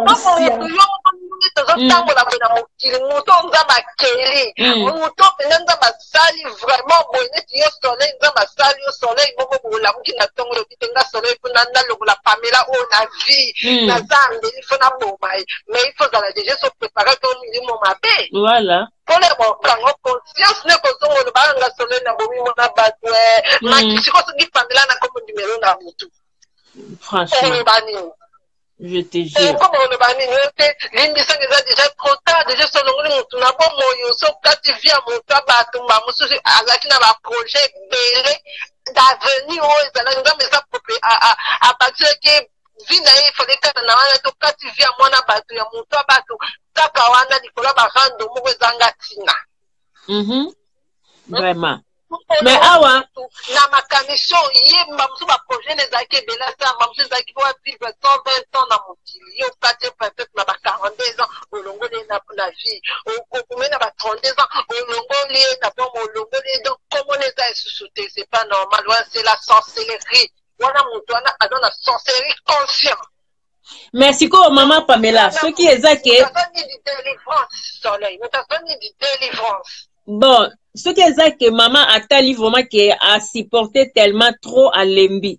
vraiment bonnet yo soleil nzamba sali yo soleil bobo bola mukina tongo lo kitenga soleil kunanda lo la Pamela o na vie na zambe il faut na bomai mais il faut aller déjà se préparer comme il mon mabe voilà pour les bon quand conscience ne ko zongo lo banga soleil na bomi mo na batwe ma kisi ko ngi Pamela na comme numéro na mutu franchement je te jure. Comme on le banni, l'émission est déjà trop tard, déjà sur le monde, on a bon moyen, sauf quand tu viens, mon tabac, mon monsieur, à la fin, un projet belé, d'avenir oyo ezala nzambe eza propre abatie ke vi na ye efale kata na wana to kati vi ya mwana bato ya moto ya bato kaka wana likolo ya barando moko ezanga ntina. Vraiment. Mais awa na makanisi oyo ye mamosu baprojet na ezalaki ebele asa mamosu ezalaki po vivre cent vingt ans na mokili ye okati peut-être na ba quarante-deux ans olongoli ye na vie okomei na ba trente-deux ans olongoli ye na bomo olongoli ye donc komona eza esusu te c'est pas normal wana c'est la sorcellerie wana moto wana aza na sorcellerie conscient. Mais sikoyo mama Pamela soki eza ke motasani di délivrance soleil motasani di délivrance. Bon, ce qui est ça que maman a tali vraiment qui a supporté tellement trop à l'embi.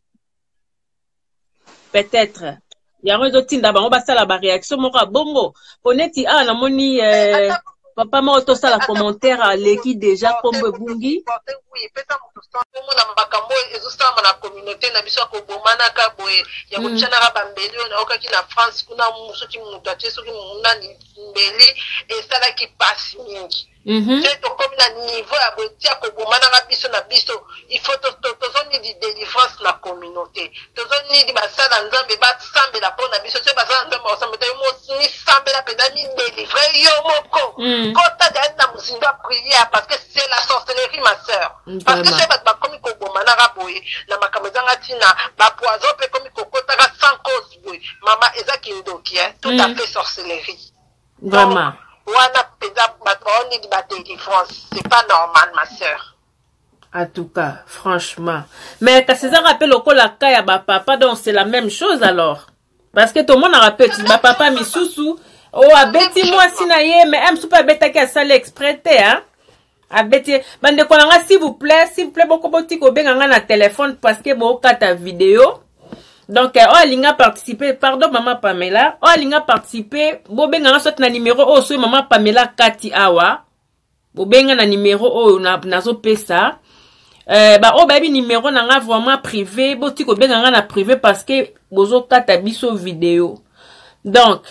Peut-être. Il y a un autre type d'abord, on va faire la réaction. Mon bongo, honnêtement, ah, la moni, papa m'a auto ça la commentaire à l'équipe déjà comme bungi. Oui, peut-être mon na makambo ezosala na communauté na biso ko bomana ka boye ya ko tshana ka bambeli na okaki na France kuna musoki mutu ate soki munani mbeli esala ki passe mingi. C'est comme na niveau ya botia ko bomana ka biso na biso il faut to tozoni di délivrance na communauté tozoni di basala nzambe ba sambela po na biso c'est basala nzambe osambeta yo mo ni sambela pe na ni délivrer yo moko kota da na musinda prière parce que c'est la sorcellerie ma sœur. Parce que c'est pas comme il bomana ka boye na makambo zanga tina ba poison pe comme il kokota ka sans cause boye mama ezaki ndoki hein tout à fait sorcellerie. Vraiment. Wana peza batoni di ba délivrance c'est pas normal ma sœur. En tout cas, franchement. Mais quand ça rappelle au la kaya ba papa donc c'est la même chose alors. Parce que tout le monde a rappelé ba papa mi sousou oh abeti moi sinaye mais aime super beta qui a salé exprès hein. Abeti bande kolanga s'il vous plaît, s'il vous plaît beaucoup boti ko benga na téléphone parce que bo kata vidéo. Donc oh alinga participer pardon maman Pamela, oh alinga participer bo benga soit na numéro oh so maman Pamela Kati awa. Bo benga na numéro oh na nazo pesa. Euh, bah oh baby numéro nanga vraiment privé boti ko benga na privé parce que bozo kata biso vidéo. Donc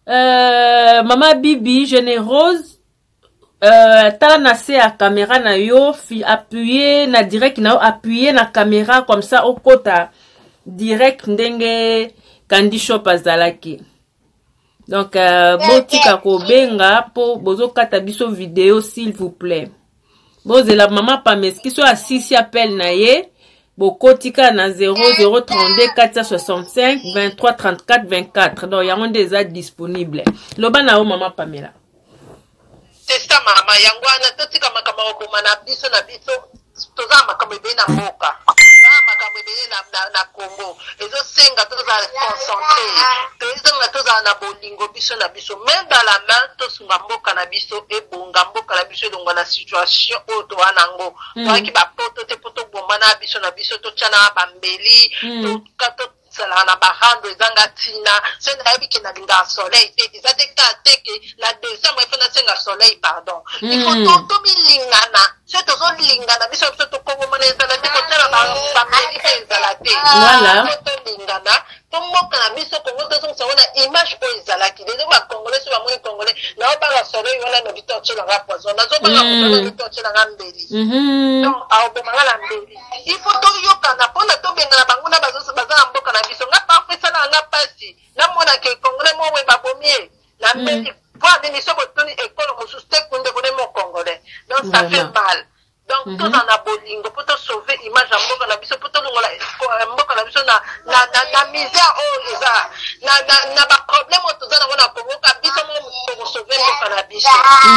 euh, maman Bibi généreuse euh tala na se à caméra na yo fi appuyer na direct na appuyer na caméra comme ça au kota direct ndenge Candy Shop azalaki. Donc euh, botika ko benga po bozo kata biso vidéo s'il vous plaît. Boze la maman Pameski so a six appel na ye bokotika na zéro zéro trente-deux quatre cent soixante-cinq vingt-trois trente-quatre vingt-quatre. Donc yango déjà disponible. Loba na o maman Pamela. C'est ça mama yango ana totika makambo ko mana biso na biso toza makambo be na mboka. Makambo be na na, na Congo. Ezo senga toza concentré. Toza na toza na bolingo biso na biso même dans la main to sunga mboka na biso e bonga mboka na biso donga na situation o to anango. Toi ki ba poto te poto bomana biso na biso to tchana bambeli to kato sala na bahando ezanga tina c'est na yebi ki na linga soleil te ezate ka teke la deuxième fois na senga soleil pardon il faut to to bilingana c'est to zo lingana biso to to ko bomana ezala te ko tela ba bambeli pe ezala te voilà to lingana to mboka na biso ko ngoto zo sona image po ezala ki de ba congolais so ba mo congolais na ba la soleil wala no bito tshela ga poison na zo ba ga mo bito tshela ga mbeli donc a obomanga la mbeli il faut to yokana pona to bengana banguna bazo bazana mboka na biso nga pa fesa nga pasi na mona ke congolais mo we babomie na mbeli pour des missions pour tenir école au soutien pour devenir mon congolais donc ça fait mal donc tout en abolingo pour te sauver image en mboka na biso pour te ngola mboka na biso na na na misère oh eza na na na ba problème to za na wana ko ka biso mo pour sauver mboka na biso.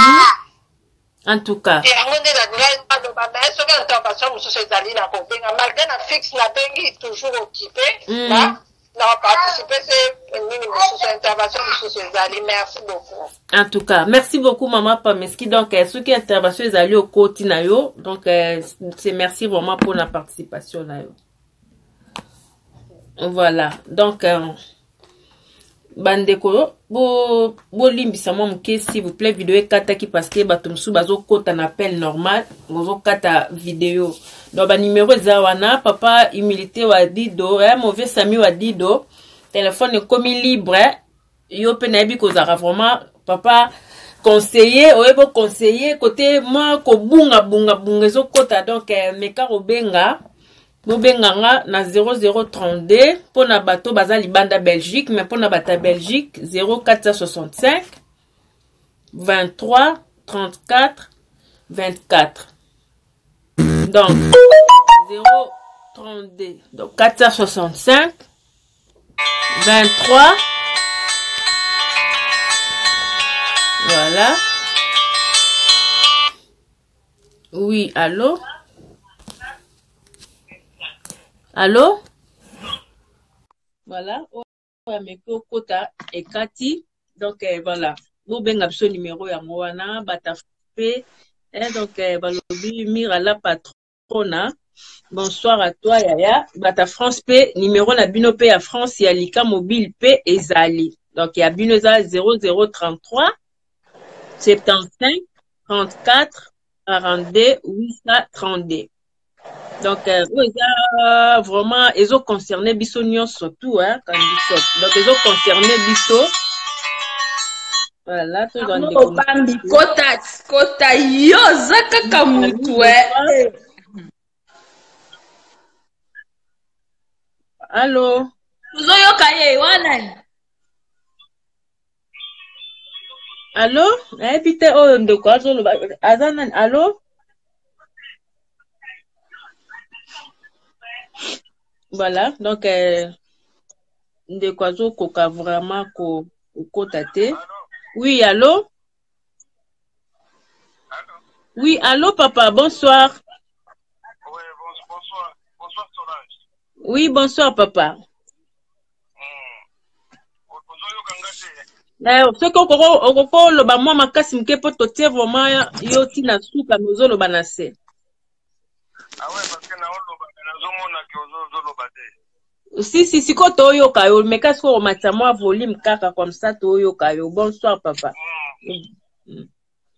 En tout cas. Et on est là, on a pas mais ce que l'intervention monsieur Cezali na ko benga malgré na fixe na bengi toujours occupé là n'a participé c'est une monsieur intervention monsieur Cezali merci beaucoup. En tout cas, merci beaucoup maman Pameski donc euh, ceux qui intervention les allés au côté na yo donc euh, c'est merci vraiment pour la participation na yo. Voilà. Donc euh, bandeko bo bo limbisa mo mke s'il vous plaît vidéo kataki parce que batumsu bazo kota na appel normal bozo kata vidéo donc ba numéro za wana papa humilité wa dido eh mauvais sami wa dido téléphone comme libre yo pe na bi ko za vraiment papa conseiller oyebo conseiller côté moi ko bunga bunga bunga zo kota donc eh, meka robenga bobenganga na zéro zéro trente-deux pour na bato baza libanda Belgique, mais pour na bata Belgique zéro quatre cent soixante-cinq vingt-trois trente-quatre vingt-quatre. Donc zéro trente-deux, donc quatre cent soixante-cinq vingt-trois. Voilà. Oui, allô? Allô? Voilà. Kota et Cathy. Donc, euh, voilà. Vous avez ce numéro ya mwana batafé. Et donc, euh, balobi mira la patrona. Bonsoir à toi, Yaya. Bata France P, numéro na bino P à France, ya lika mobile P et Zali. Donc, il y a bino za zéro zéro trente-trois soixante-quinze trente-quatre quarante-deux huit cent trente-deux. Donc, euh, euh, vraiment, ils ont concerné Bisso Nyon surtout, hein, quand Bisso. Donc, ils ont concerné Bisso. Voilà, tout dans des Bambi, kota, kota, yo, zaka kamutu, eh. Allô? Uzoyo kaye, wana. Allô? Eh, pite, oh, de quoi, Azanan, allô? Voilà, donc, euh, de quoi, koka vraiment, ko, ko tate. Oui, allô? Allô? Oui, allô, papa, bonsoir. Oui, bonsoir. Bonsoir, Solange. Oui, bonsoir, papa. Ce qu'on le ba moi makasi mke po totie vraiment yo tina suka mozolo banase. Ah ouais, parce que na oloba na zomona ki ozolo bate. Si si si ko to yo kayo mekasi ko matsa moi volume kaka comme ça to yo kayo. Bonsoir papa. Mm. Mm.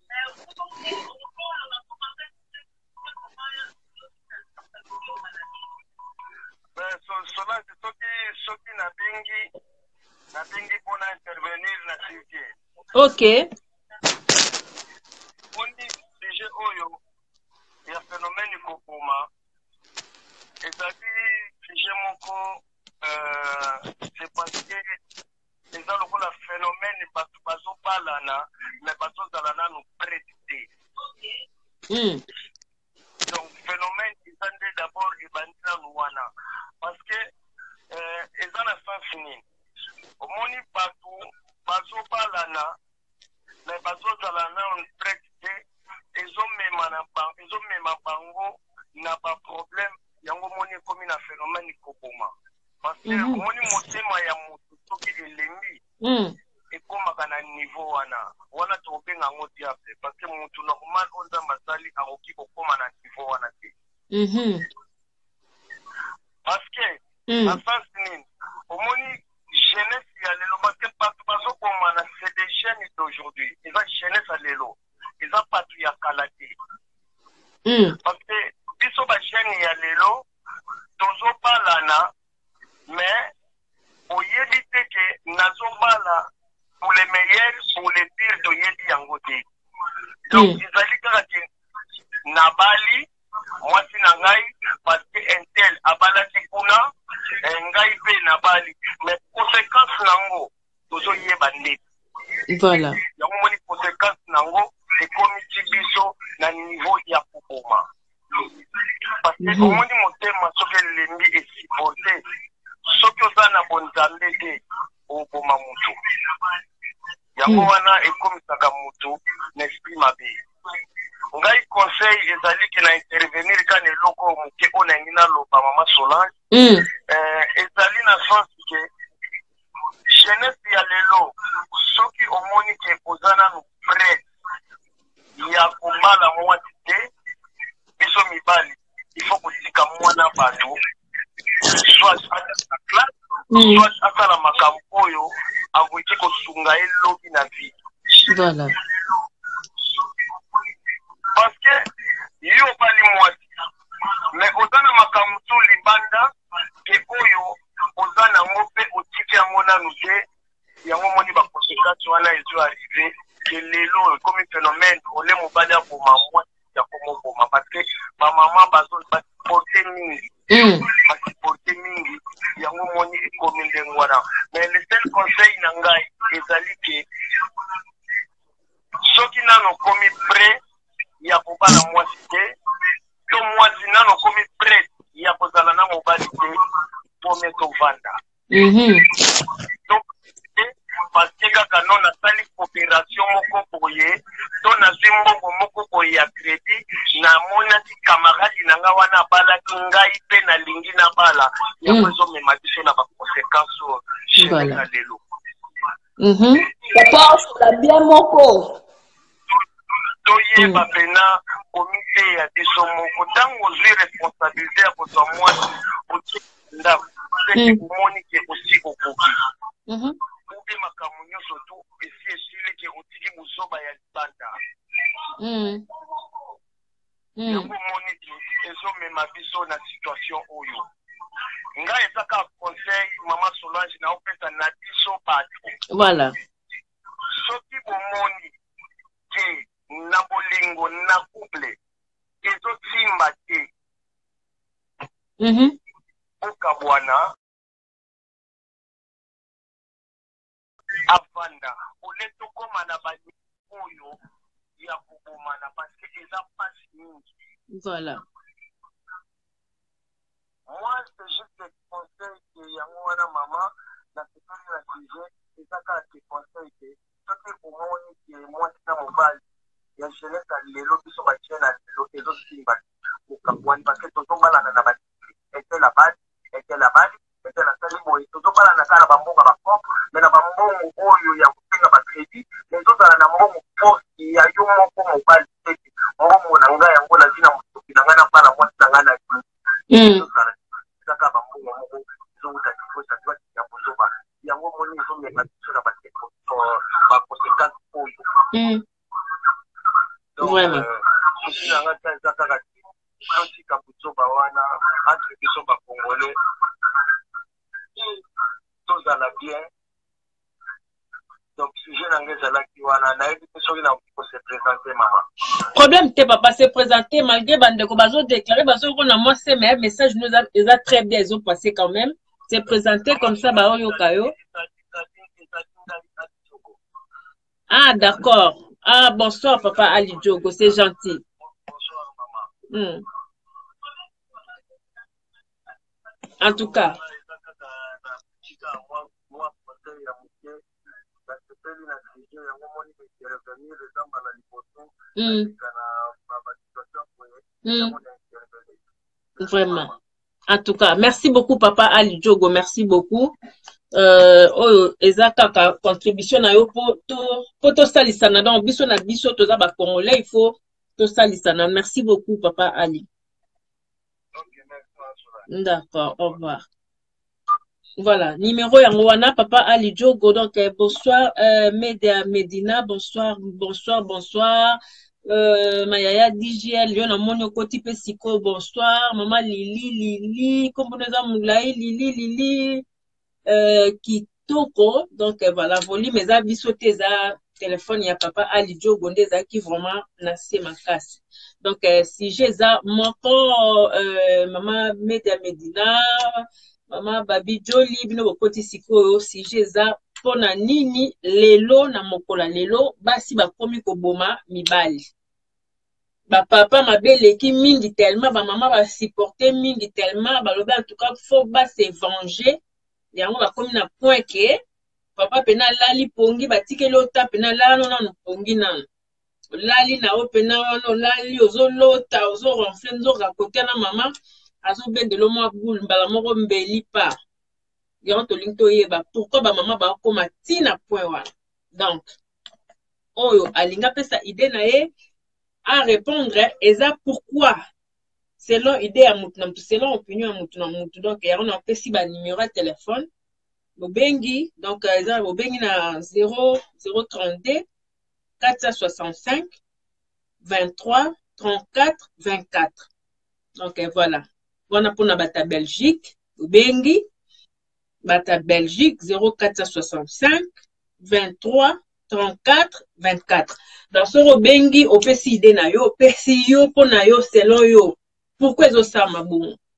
Ben so cela c'est ce qui ce qui na bingi na bingi pour intervenir na sujet. OK. On dit sujet oyo il y a phénomène kokoma. Et ça dit sujet moko euh c'est parce que les gens le la phénomène parce que bazo balana mais bazo zalana nous préditer. Mm. Donc phénomène ils sont d'abord ibandina luana parce que euh ils ont la fin fini. Au moni partout bazo balana mais bazo zalana on préditer ils ont même na bango ils ont même bango n'a pas problème yango moni comme na phénomène kokoma parce que Mm-hmm. moni motema ya mutu soki elengi Mm. et comme à niveau wana wana to benga ngo diable parce que mutu normal on za masali aroki kokoma na niveau wana te. Mhm. Parce que Mm. en face nini omoni jeunesse ya lelo parce que bato bazo koma na c'est des jeunes d'aujourd'hui ils ont jeunesse à lelo ils ont pas tout ya kalate. Mm. Parce que biso ba jeune ya lelo tozo balana mais au yebi te que nazo bala pour les meilleurs pour les pires to yebi yango te. Donc Mm. ils allaient kaka ke nabali moi si na ngai parce que un tel abala tikuna ngai pe nabali mais conséquence nango tozo yeba ndeti. Voilà. Yango moni conséquence nango et comme tibiso na niveau ya kokoma. Parce que Mhm. omoni motema soki elembi esipote soki oza na bonzambe te okoma mutu yango Mm. wana ekomisaka mutu na esprit mabe. Ngai conseil ezaliki na intervenir ka na eloko moke oyo nangi naloba mama Solange Mm. eh, ezali na sens ke jeunesse ya lelo soki omoni ke oza nanu prêt ya komala mwasi te biso mibali il faut kotika mwana bato soit atala classe Mm. soit atala makambo oyo akoki kosunga elobi na vie. Voilà. Parce que yo bali mwasi mais oza na makambo tu libanda ke oyo oza nango mpe otiki yango nanu te yango moni baconséquence wana ezo arrive ke lelo ekomi phénomène ole mobali aboma mwasi ya komoboma parce que bamama bazo baporte mingi Masiporte mingi yango moni ekomi ndenge wana. Mais le seul conseil na ngai ezali ke soki nano komi prêt ya kobala mwasi te to mwasi nano komi prêt ya kozala na mobali te pome tovanda. Donc parce que kaka non nasali coopération moko boye to nazwi mbongo moko boye ya crédit namonaki camarade na nga wana abalaki ngai mpe nalingi na bala yango ezomema biso na baconséquence chéri na lelo. Papa osola bien moko toyeba pena komite ya biso moko ntango ozwi responsabilité ya kozwa mwasi otie ndako seke omoni ke osi okoki ube makambo nyonso tu esi esili ke otiki buzoba ya libanda yango omoni ke ezomema biso na situation oyo. Ngai ezaka conseil mama Solange na opesa na biso bato. Voilà. Soki bomoni ke na bolingo na couple ezotimba te okabwana avanda ole tokoma na bani oyo ya kobomana parce que eza pasi mingi. Voilà. Moi c'est juste conseil que yango wana mama na sekali na sujet ezaka te conseil ke soki omoni ke mwasi na mobali ya jeunesse lelo biso batie na lelo ezosimba okabwani parce que tozobalana na bati ete la bali ete la bali ete la sali boye tozobalana kaka na bambongo bakoko me na bambongo oyo ya kosenga bakredi me ezozala na mbongo force ya yo moko mobali tete mbongo na ngai yango nazwi na mosuki na ngai na bala mwasi na ngai na ezaka bambongo moko ezowuta kifosa twati ya kozoba yango moni ezomema biso na baconséquence oyo. Donc, vraiment. Si on a un petit capuchon, entre les gens congolais, tous à la bien. Donc, si je n'en ai pas qui wana, na eu des choses pour se présenter, maman. Problème, t'es papa se présenter malgré bande de bazo déclaré bazo qu'on a moi c'est mais message nous a, ils a très bien ils ont passé quand même. Se présenter comme ça bah yo kayo. Ah d'accord. Ah, bonsoir, papa Ali Diogo, c'est gentil. Bonsoir, Hmm. maman. En tout cas. Hmm. Hmm. Vraiment. En tout cas, merci beaucoup, papa Ali Diogo, merci beaucoup. Euh, oh, ezaka contribution na yo pour pour to salisana donc biso na biso to za ba congolais il faut to salisana. Merci beaucoup papa Ali. D'accord, au revoir. Voilà, numéro yango wana papa Ali Diogo donc eh, bonsoir euh, Média Medina, bonsoir bonsoir bonsoir euh, Mayaya D J L yo na monyo koti pe siko bonsoir maman Lili Lili comme nous avons Lili Lili Euh, Kitoko, donc euh, voilà, volume mes avis sauté za téléphone ya papa Ali Diogo ndeza qui vraiment nassé ma casse. Donc euh, si j'ai ça mon euh, maman Média Medina, maman Babi Joli bino koti siko si j'ai ça pona nini lelo na mokola lelo basi ba komi ko boma mibali. Ba papa mabele ki mingi tellement ba maman ba supporter mingi tellement ba loba en tout cas faut ba se venger. Yango bakomi na point ke papa pena lali pongi batikeli ota pena lalo na pongi nano lali na o pena no lali ozo lota ozo ronfle nzo rakote na mama azo bendelo mwa boule mbala moko mbeli pa yango to linto yeba pourquoi ba mama ba koma tina point wana donc oyo alinga pesa idée na ye à répondre eza pourquoi selon idée ya mutu na mutu selon opinion ya mutu na mutu donc ya on a pesi ba numéro de téléphone bobengi donc eza bobengi na zéro zéro trente-deux quatre cent soixante-cinq vingt-trois trente-quatre vingt-quatre donc voilà voilà pour na bata Belgique bobengi bata Belgique zéro quatre cent soixante-cinq vingt-trois trente-quatre vingt-quatre dans ce bobengi opesi idée na yo opesi yo pona yo selon yo. Pourquoi ils ont ça, ma bon?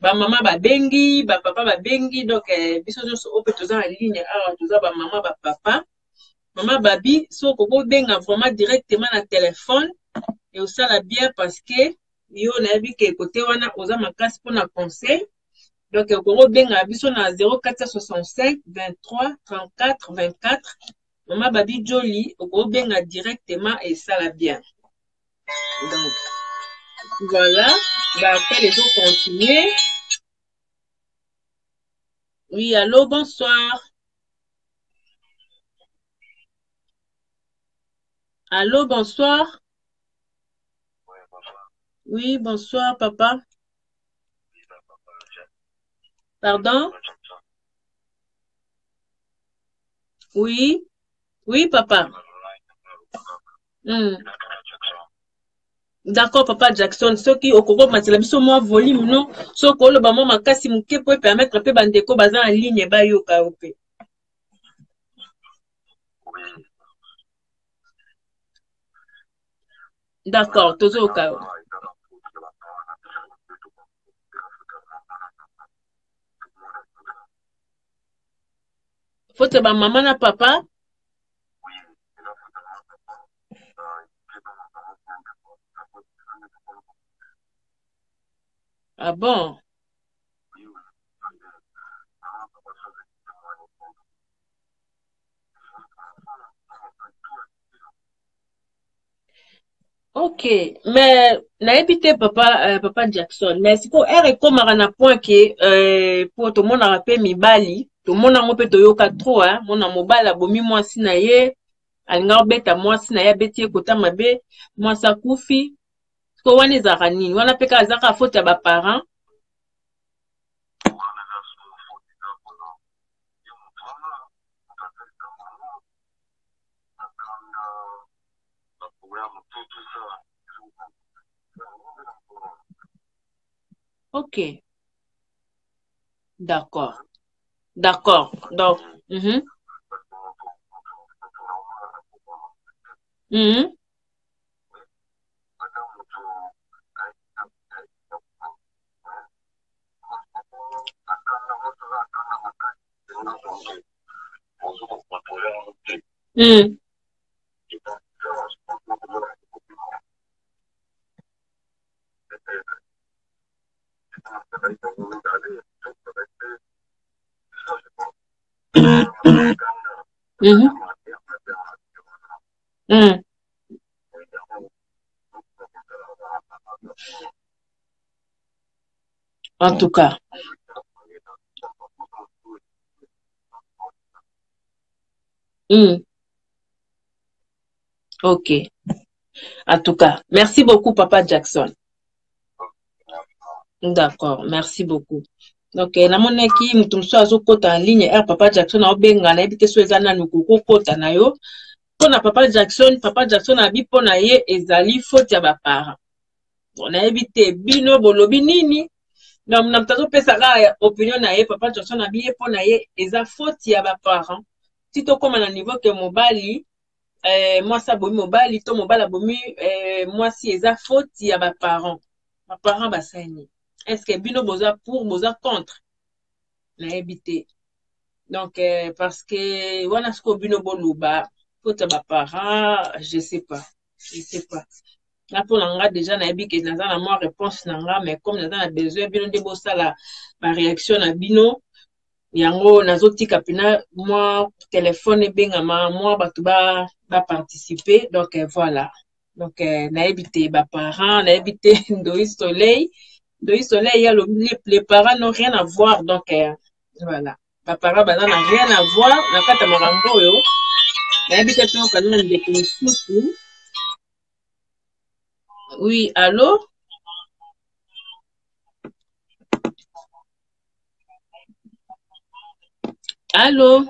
ba mama ba bengi ba papa ba bengi donc eh, biso nyonso ope toza en ligne awa toza ba mama ba papa mama babi so koko benga vraiment directement na téléphone et osala bien parce que yo nayebi ke côté wana oza makasi mpona conseil donc koko benga biso na zéro quatre soixante-cinq vingt-trois trente-quatre vingt-quatre mama babi Joli koko benga directement et sala bien donc voilà bah après les autres continuer. Oui, allô, bonsoir. Allô, bonsoir. Oui, bonsoir, papa. Pardon? Oui, oui, papa. Hmm. D'accord, papa Jackson. Ce qui au Congo, matela biso moi volume non. Ce que le bama makasi muke peut permettre pe bandeko baza en ligne ba yo ka ope. D'accord, tozo ka. Faut te ba maman na papa. Ah bon? Ok, mais nayebi te papa euh, papa Jackson, mais siko ere komaka na point ke euh, po tomonaka pe mibali tomonango pe toyoka trop hein, mona mobali abomi mwasi na ye alinga obeta mwasi na ye abeti ye kota mabe mwasi akufi siko wana ezaka nini wana pe kaka ezaka faute ya baparent. Ok. D'accord. D'accord. Donc, mhm. Mhm. Mhm. Mhm. Mhm. En tout cas. Mhm. Ok. En tout cas. Merci beaucoup, Papa Jackson. D'accord. Merci beaucoup. Donc, na monaki mutu mso azokota en ligne er Papa Jackson aobenga na ebite so eza nanu kokota na yo. Pona Papa Jackson, Papa Jackson abi pona ye ezali faute ya bapara. On a évité bino bolobi nini. Donc, na mtazo pesa ka opinion na ye Papa Jackson abi ye pona ye eza faute ya bapara. Si to koma na niveau ke mobali euh moi ça bomi mobali to mobala bomi euh moi si eza faute ya bapara. Bapara basani. Est-ce que bino boza pour boza contre? Na évité. Donc euh, parce que wana sko bino boluba faute ba parents, je sais pas. Je sais pas. Là pour l'anga déjà na ebi que naza na moi réponse nanga mais comme naza na besoin bino de bosala ba réaction na bino yango nazotika pena moi téléphone bengama moi batu ba ba participer donc euh, voilà. Donc euh, na ebité ba parents, na ebité Ndoi Soleil. Ndoi Soleil y a le, les, les parents n'ont rien à voir donc euh, voilà. Ba parents ba n'a rien à voir na kata marambo yo. Na ebité to kana ndeko mususu. Oui, allô? Allô?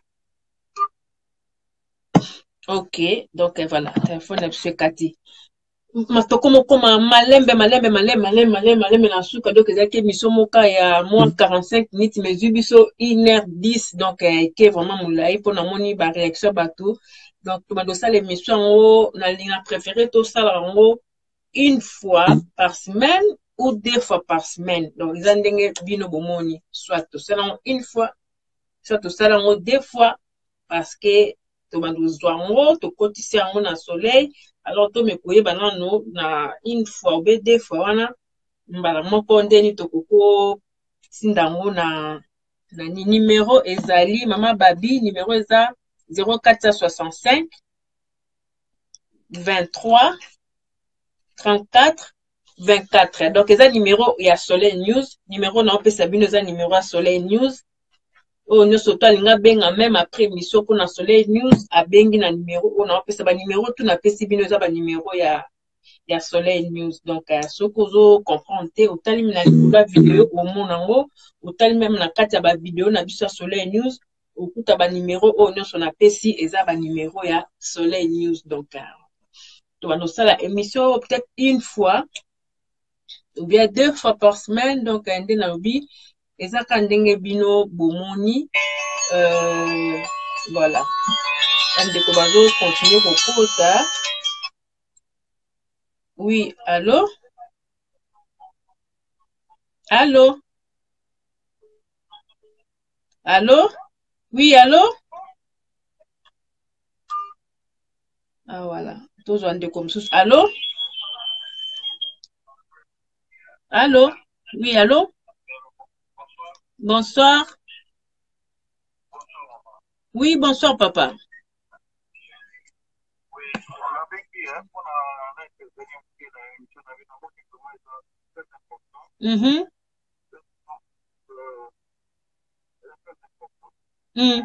Ok, donc euh, voilà, téléphone est Cathy. Matoko moko ma malembe malembe malembe malembe malembe malembe na suka donc ezaki miso moka ya moins quarante-cinq minutes mais biso une heure dix donc euh, qui est vraiment moulai pour na moni ba réaction batou donc to ba sala émission ngo na ligne préférée to sala ngo une fois par semaine ou deux fois par semaine. Donc, ils ont des bino bomoni, soit tout ça une fois, soit tout ça deux fois, parce que tu vas nous voir, tu cotises en soleil, alors tu me couilles banano na une fois ou deux fois, wana, mbala moko ndeni to koko sindango na na numéro ezali Mama Babi, numéro eza zéro quatre soixante-cinq vingt-trois trente-quatre vingt-quatre. Donc, eza numéro ya Soleil News, numéro na opesa bino eza numéro ya Soleil News. Oh, nous surtout alinga benga même après mission pour na Soleil News a bengi na numéro on a opesa ba numéro tout na pesi bino eza ba numéro ya ya Soleil News. Donc, uh, ce que vous comprenez, au tali na la vidéo au monango, au tali même na kati ya ba vidéo na biso Soleil News, au kuta ba numéro au nous on a pesi eza ba numéro ya Soleil News. Donc, uh, tu vas nous faire la émission peut-être une fois ou bien deux fois par semaine. Donc, un de nos vies, et ça quand ndenge bino bomoni, euh, voilà. Un de kobazo continue pour ça. Oui, allô? Allô? Allô? Oui, allô? Ah, voilà. Tous on comme ça. Allô? Allô? Oui, allô? Bonsoir. Oui, bonsoir, papa. Mhm. Mm.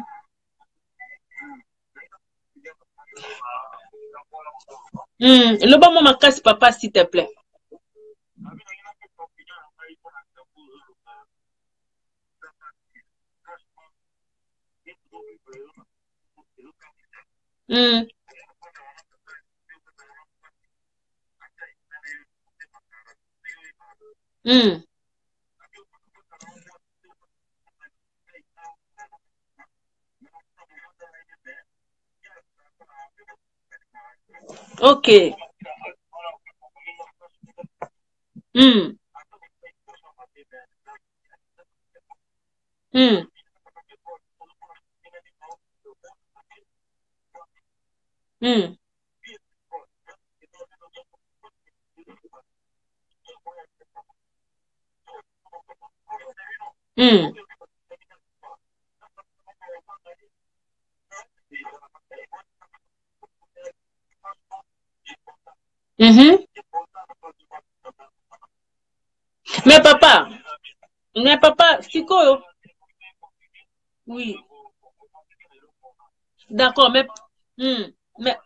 Mm. Le bon moment casse papa s'il te plaît. Mm. Mm. Ok. Mm. Mm. Mm. Mm. Mhm. Mais papa, mais papa, c'est quoi? Oui. D'accord, mais... Mm. Mais...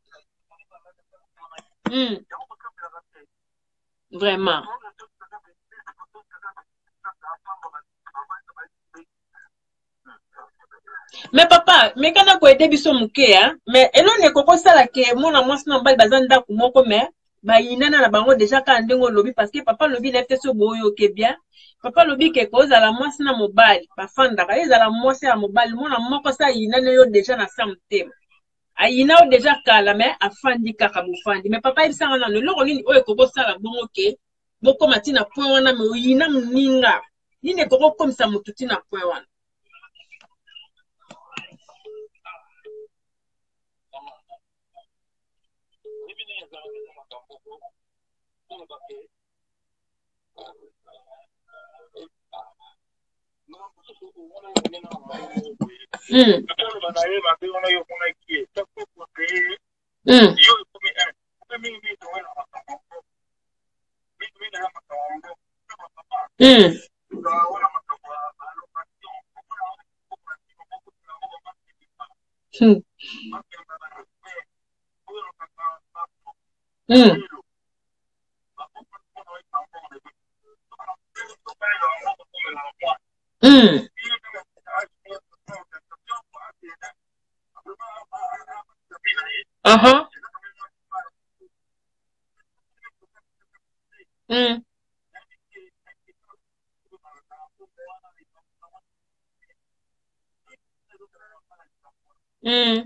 Mm. Vraiment. Mais papa, mais quand on a été biso muke, hein, mais elo ne koko sala ke mona mwasi na mbali bazanda kumoko mais ba yinana na bango déjà ka ndengo lobi parce que papa lobi lefte so boyo ke bien. Papa lobi ke ko zala mwasi na mobali, ba fanda ka ezala mwasi ya mobali mona moko sa yinana yo déjà na samtem. Ayina o déjà kala mais afandi kaka bufandi. Mais papa il sanga na le loko nini oyo koko sala bongo ke boko matina point wana me yina mninga. Nini koko comme ça mututi na point wana. Mm. Mm. Mm. Mm. Mm. Mm. Uh-huh. Mm. Mm.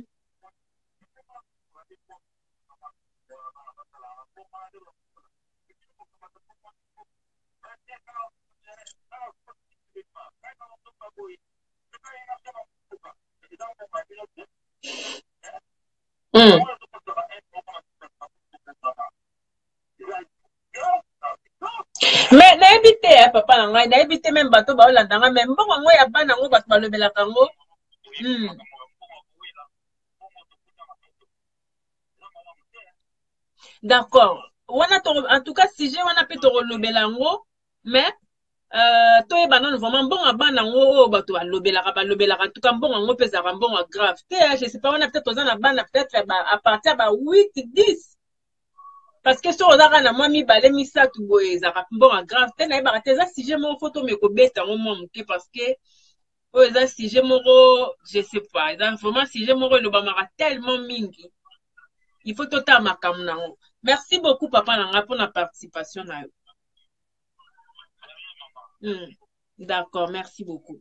Mm. Mais nayebi te ya papa na ngai nayebi te même bato baolanda nga mais mbongo yango ya bana yango bato balobelaka yango. Mm. D'accord. Wana to en tout cas sujet wana pe to lobela yango mais euh to e banane vraiment mbongo bana yango bato balobelaka balobelaka en tout cas mbongo yango pe za mbongo grave te je sais pas wana peut-être ozana bana peut-être ba à partir ba huit dix. Parce que si on a un ami balé misa tout boy ça bon grave te na ba te za sujet mon photo me ko beta ngo mom ke parce que oh ça sujet moro je sais pas ça vraiment sujet moro le bamara tellement mingi il faut tota makam na ngo. Merci beaucoup papa nanga pour la participation na yo. Hmm. D'accord, merci beaucoup.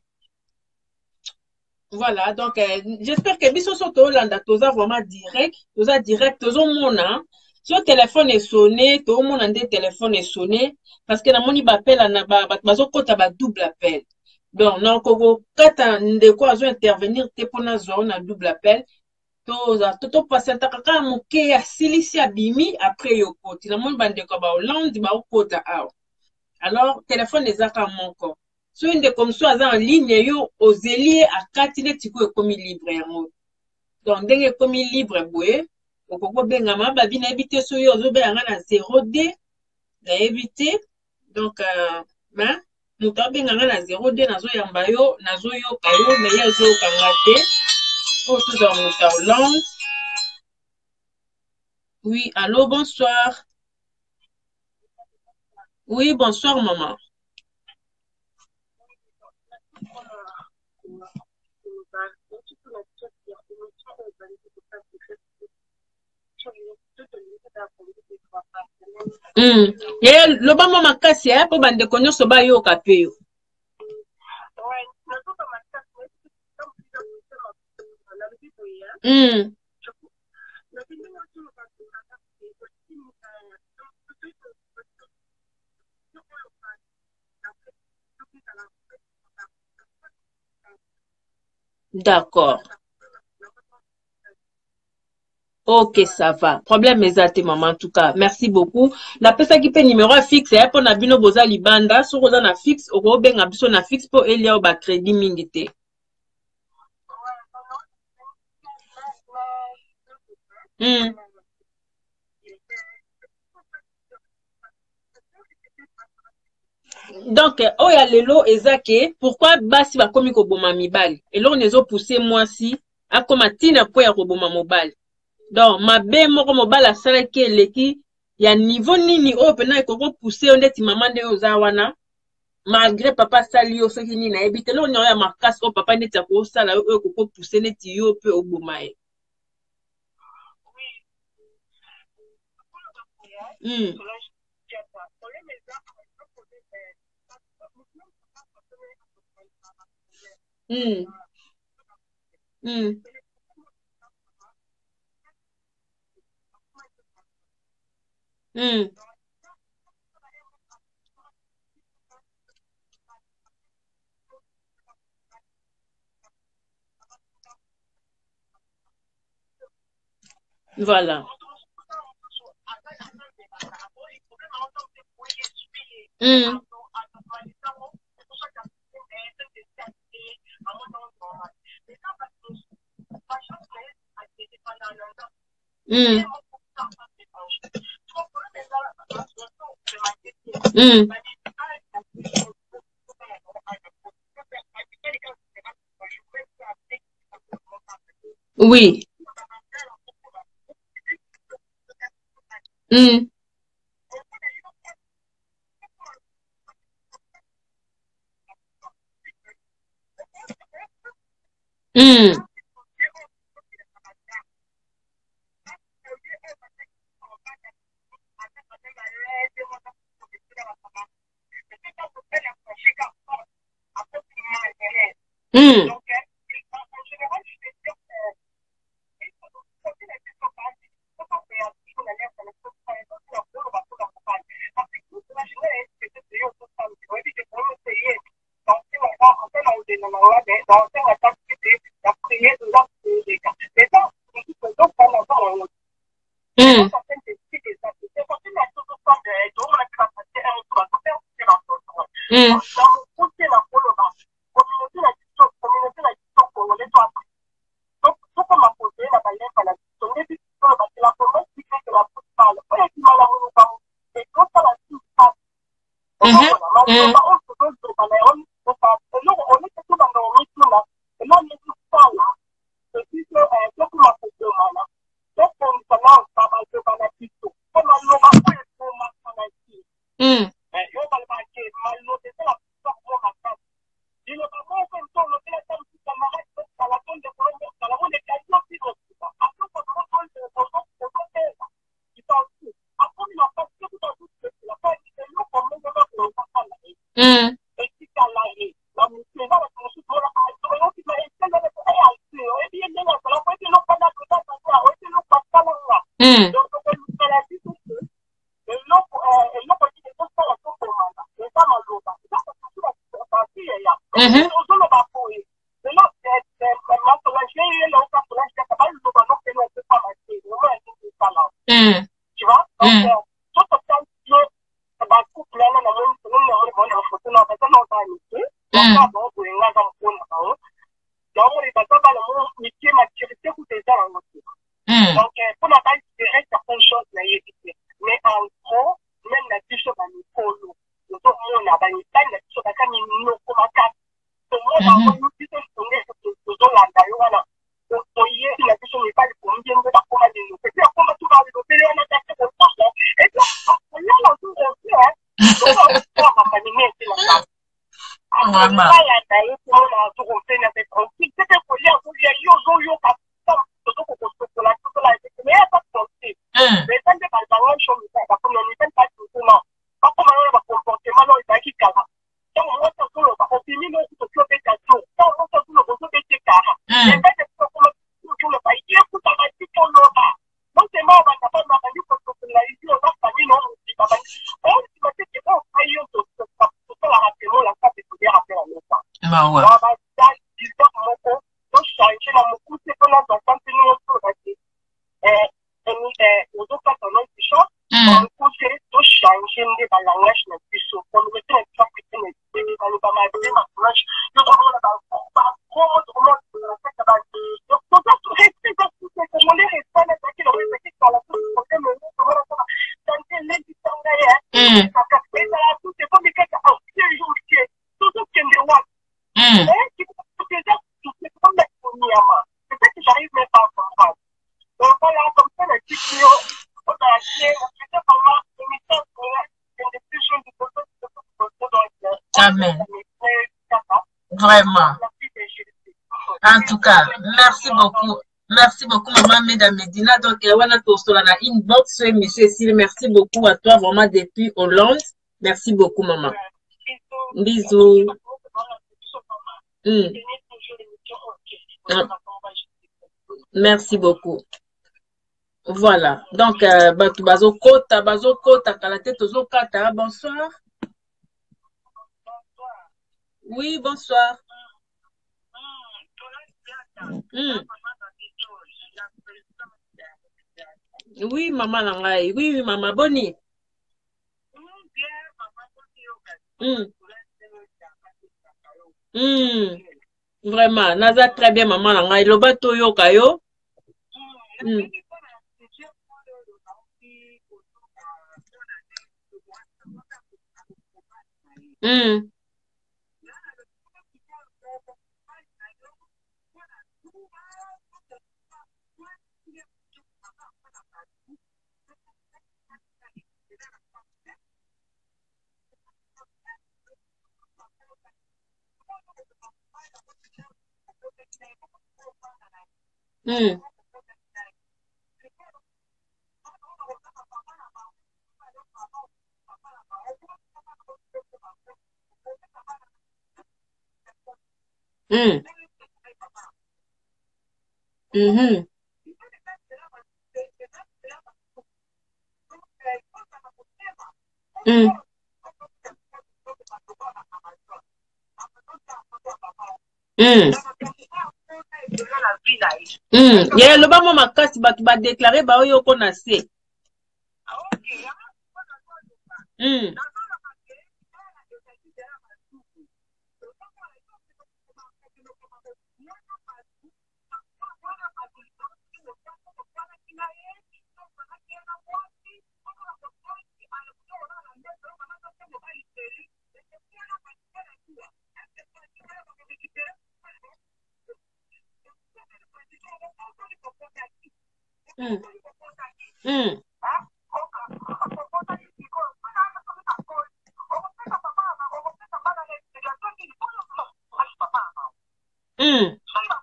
Voilà, donc euh, j'espère que biso so to landa toza vraiment direct, toza direct, tozo mona. Si le téléphone est sonné, tout le monde a un téléphone est sonné parce que la moni appel na ba bazo kota ba double appel. Donc non koko kata ndeko azo intervenir te pona zone na double appel. Toza toto passer ta kaka moke ya silisi abimi après yo koti. La moni bande ko ba Hollande ba kota aw. Alors téléphone les aka monko. So inde comme ça en ligne yo ozeli akati ne tiko ekomi libre yango. Donc ndenge ekomi libre boye okoko bengama babi na ebité so yo zo benga na zéro deux na ebité donc euh ben muto benga na zéro deux nazo yamba yo nazo yo kayo mais ya zo kangate pour tout dans muta Hollande. Oui, allô, bonsoir. Oui, bonsoir maman. Mm. Yeah, le ba mama kasi ya po bande konyo so ba yo kapeyo. Mm. D'accord. Ok, ça va. Problème exact, maman, en tout cas. Merci beaucoup. La personne qui peut numéro fixe, c'est pour na bino boza libanda, sur boza na fixe, au ben abso na fixe pour elia ba crédit mingité. Hmm. Donc, oh ya lelo ezake, pourquoi basi ba komi ko boma mibali? Et là on ezo pousser moi si, a koma tina po ya ko boma mobali. Donc, ma bé moko mobile a sala ki eleki ya niveau nini o pena ekoko pousser on ndeti maman de oza wana malgré papa sali yo soki nini na ebite lo nyo ya makasi o papa ndeti ko sala o ekoko pousser neti yo pe oboma e. Mm. Mm. Mm. Mm. Voilà. Mm. Mm. Mm. Oui. Mm. Mm. Mm. maloba oyo tozozoba na yo eloko oneke tobanda omituna ela nekosala epise tokuma kokomana tokondisa na babaloba na biso mpo maloba oyo ekomaka na ti yo balobake maloba ezala mo makasi liloba moko ntolobela ta mosu camarade tosala tondekolo mosala ondekaiyoki kosuka akokozotela itansu akomi na pasi ekutazuela pa eloko moko bakolokakana ye etikala ye na mosu eza bato mosusu oyokiba esengele eyalse oyebi ye ndenge azala po ete elokana kotaaa oyebi eloko asalanga donc okolukala biso te eloko eloko tike tosala tokomana eza maloba eza basiye ya ozoloba boye lelo masolange yele okasolange kaka baloba nokene okopama te omo yakekosala tu vois donc tototali yo bacouple wana na moni seloni namoni baona bafoto na baza na obani te baza bao boyenga aza mokona bao naomoni baza bana mo mitie maturité kuta eza nango te donc mpona bainspire certaine chose nayebi te mais en gros même na biso bamikolo tozomona bamibali na biso baza minoko makasi tomona ngo biso songe tozolanda yo wana toyebi na biso mibali kombenge bakoma minoko epi akoma tu balobele wana kase kotoso epi olala ozoronse oakambanimete na kase akolanda ye tomona azoronse na petronki tete kolia kolia yo ozoyoka tozokokosokola tozola mais ya pas pensé mais ça nde balbango chose bakomi onipene pas tukuna bakoma oyo bacomportement oyo ezalaki kala ntango mwasi ozoloba opimi noku tokiyobeta jo ntango mwasi ozoloba ozobetekara ebete tokoma toloba ekuta basi toloba motema banda bana babandi kosokola izi oza famille no mosika bandi osima teke okai yo tosalaka temola sa pe todera mpe na mesa baza disor moko tochange na mokuse mpona zasa mpe nyosoloba te ozokata no biso mokuse tochange nde balangage na biso kolobete na biso apetene baloba mabe masolage yokomona bakomo tokomona tozatorespectkomone respect ezalaki na respectala tante lebisanga ye ezala tute komikaka jour te tozokende wapi eza tokonyama peut-être j'arrive même pas à comprendre donc voilà comme ça la vidéo on a acheté on faisait vraiment une mission pour une discussion du côté de Amen. Vraiment. En tout cas, merci beaucoup. Merci beaucoup, maman Mesdames Medina. Donc, voilà, on a la inbox, monsieur Cyril. Merci beaucoup à toi, vraiment, depuis Hollande. Merci beaucoup, maman. Bisous. Mm. Merci beaucoup. Voilà. Donc, euh, bazo kota, bazo kota, kalate tozo kata. Bonsoir. Oui, bonsoir. Mm. Oui, maman Langai. Oui, oui, maman Boni. Mm. Mm. Vraiment, naza très bien, maman Langai. Le bateau yo kayo. Mm. Mm. Mm. Mm. Mm-hmm. Mm. Mm. Mm. Yeah, le bama makasi batu ba déclarer ba oyo kona se. Mm. Mm. Mm. Mm.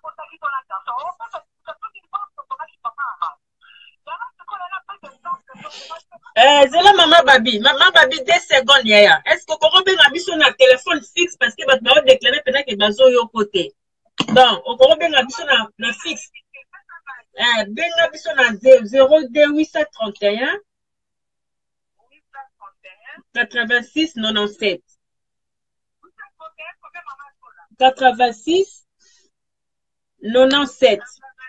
Eh, c'est là maman Babi. Maman Babi, deux secondes, yaya. Est-ce que vous avez un un téléphone fixe parce que vous avez déclaré pendant que vous avez côté. Donc, vous avez un fixe. Eh, benga biso na zéro deux huit cent trente et un quatre-vingt-six quatre-vingt-sept quatre-vingt-six quatre-vingt-sept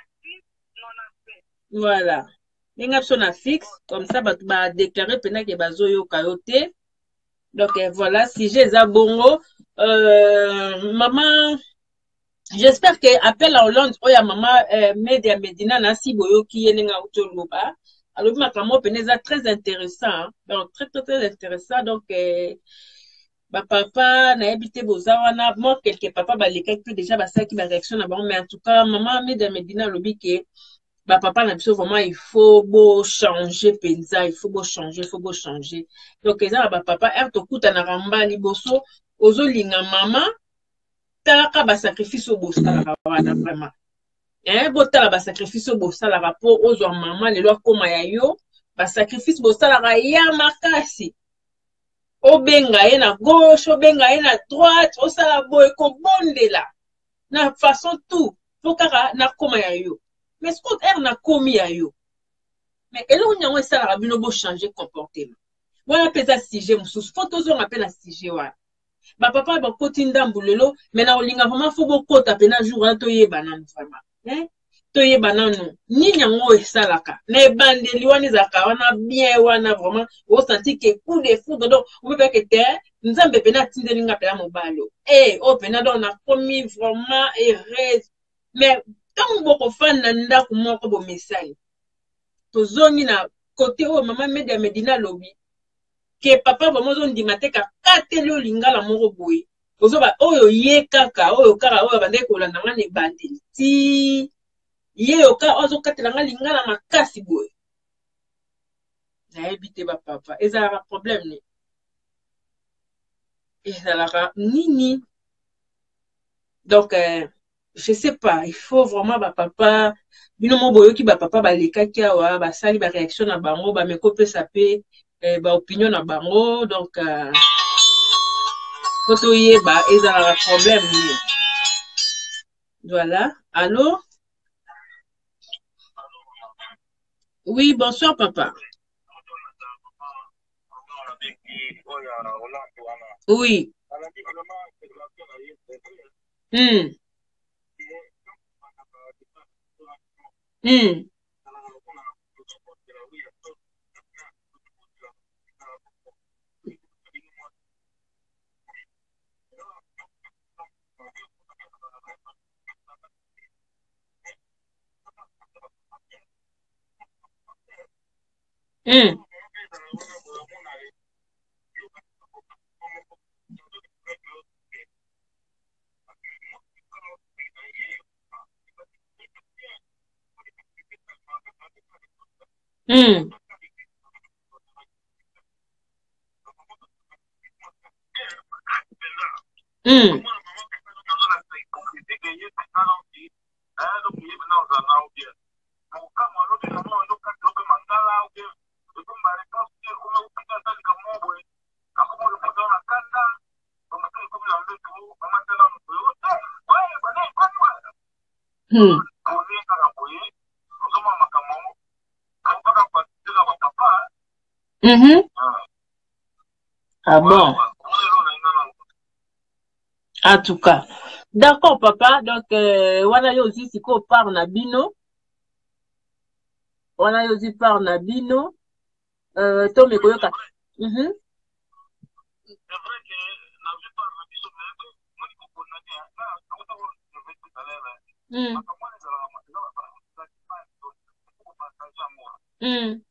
voilà. Benga biso na fixe comme ça ba ba déclarer pendant que bazo yo kayote. Donc eh, voilà, si j'ai za bongo euh, maman j'espère que appel à Hollande oya maman euh, Media Medina na si boyo ki yelinga utoloba. Alors ma maman peneza très intéressant hein? Donc très très très intéressant donc euh, ba papa na habité bozawana moi quelques papa ba les quelques déjà ba ça qui ba réaction na bon mais en tout cas maman Media Medina lobi que ba papa na biso vraiment il faut beau changer penza il faut beau changer il faut beau changer donc eza ba papa er to kuta na ramba liboso ozolinga mama talaka ba sacrifice au bosala wana vraiment eh botala ba sacrifice au bosala rapport aux mama le loi koma ya yo ba sacrifice bosala ga ya makasi obenga ye na gauche obenga ye na droite osala boye ko bondela na façon tout pokara na koma ya yo mais ce qu'on er na komi ya yo mais elo nyango esala bino bo changer comportement wana pesa sujet mususu faut toujours appel à sujet wana ba papa ba koti ndambu lelo mais na olinga vraiment faut bokota pena jour to yebana vraiment hein to yebana no ni nyango esalaka na ebandeli wana ezaka wana bien wana vraiment o senti que coup de foudre donc on peut pas que terre nzambe pena tindelinga pena mobalo eh o pena donc na komi vraiment heureuse mais tant boko fan na ndako moko bo message to zongi na côté o maman Media Medina lobby que papa vraiment on dit mateka katelo lingala moko boye ozoba oyo ye kaka oyo kaka oyo bande ko landa ngane bandeli ti ye oka ozo katela ngala lingala makasi boye na ebité ba papa ezala problème ni ezala nini donc euh, je sais pas il faut vraiment ba papa bino mo boyo ki ba papa ba lekaki awa ba sali ba réaction na bango ba mekopesa pe eh, ba opinion na bango donc euh, Koto yeba ezala problème ni. Voilà. Allô? Oui, bonsoir papa. Oui. Hmm. Hmm. Hmm. Hmm. Hmm. Hmm. Mm-hmm. Ah bon. En tout cas. D'accord, papa. Donc, euh, wana yo aussi, si ko par na bino. Wana yo aussi par na bino. Euh, to me koyoka. Mhm. Mm. Mm.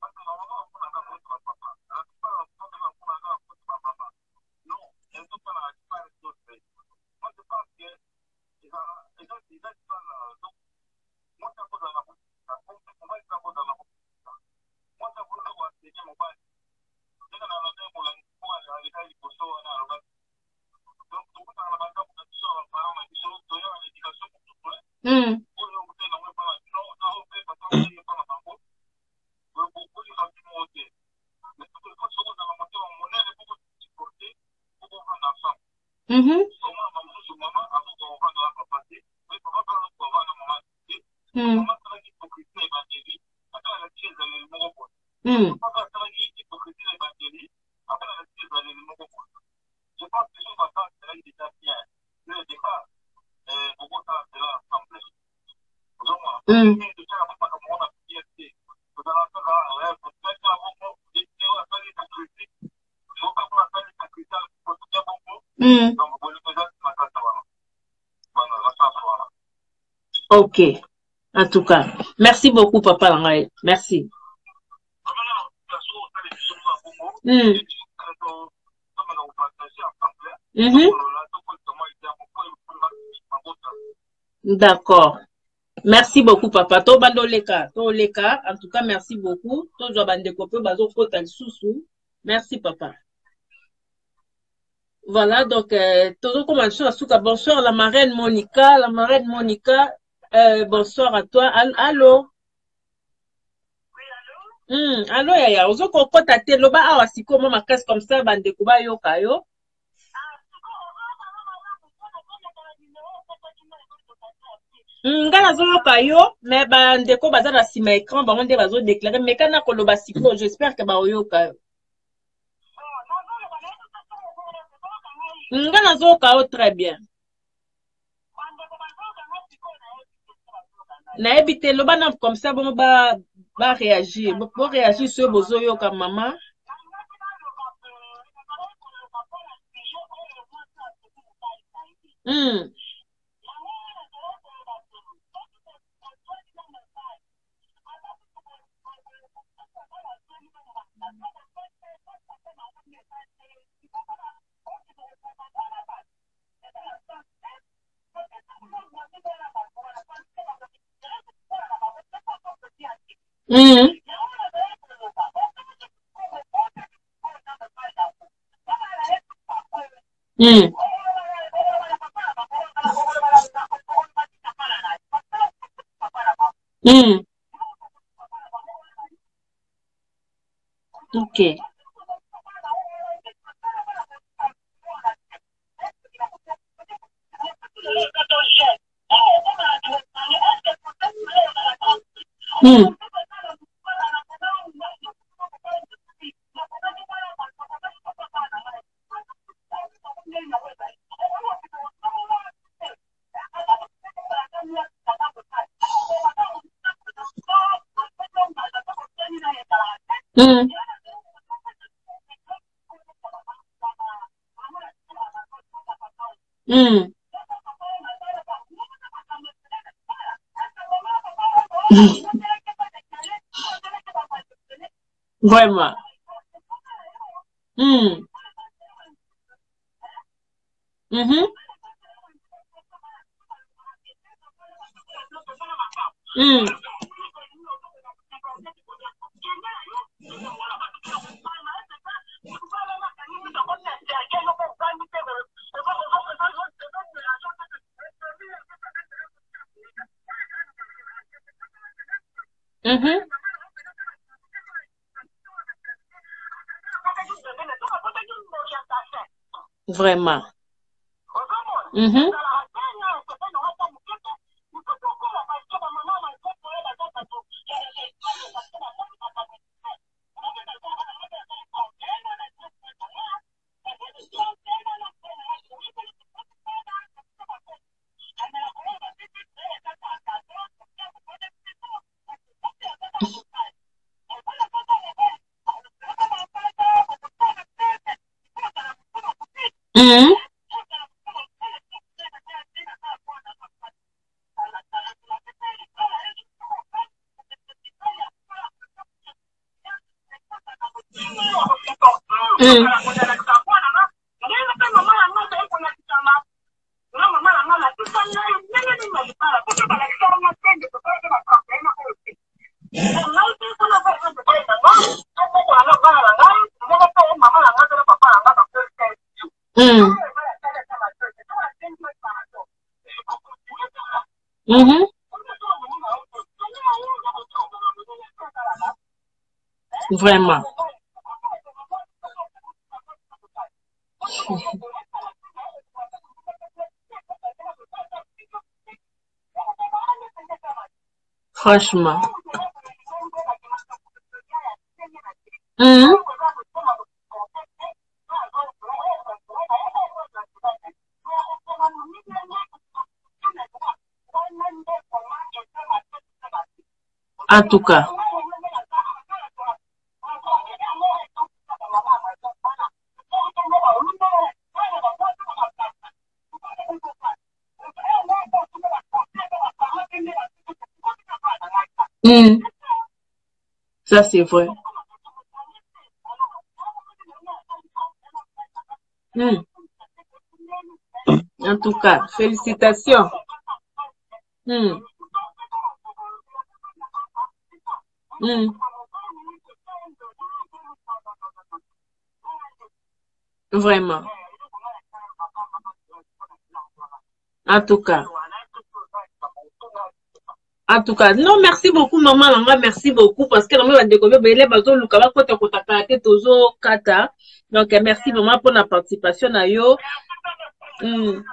Mm. Mhm. Mm. Mm. Mm. Mm. Ok. En tout cas, merci beaucoup, Papa Langaï. Merci. Mm. Mhm. D'accord. Merci beaucoup, Papa. To bando leka, to leka. En tout cas, merci beaucoup. To jo bande kope bazo kota lisusu. Merci, Papa. Voilà, donc, euh, toujours comme un bonsoir, la marraine Monica, la marraine Monica, euh, bonsoir à toi. All allô? Hmm, allô, yaya, ozo koko tate, loba awa siko mama casse comme ça, bande kuba yo kayo. Nga nazo kayo, mais bande ko baza na sima écran, ba onde bazo déclarer, mais kana ko loba siko, j'espère que ba oyo kayo. Nga nazo kayo très bien. Na ebite loba na comme ça bon ba ba réagir bon réagir sur bozo yo comme maman. Hmm. Hmm. Hmm. Hmm. Ok. Hmm. Hmm. Hmm. Vraiment. Hmm. Mhm. Hmm. Mhm. Vraiment. Mhm. Mhm. Hmm. Hmm. Mhm. Vraiment. Franchement. Mmh. En tout cas. Mmh. Ça, c'est vrai. Mmh. En tout cas, félicitations. Mmh. Mmh. Vraiment. En tout cas. En tout cas, non, merci beaucoup, maman, maman, merci beaucoup, parce que maman va découvrir, ben, les bateaux, le kaba, kote, kote, kote, tozo, kata. Donc, merci, maman, pour la participation, à yo. Mm.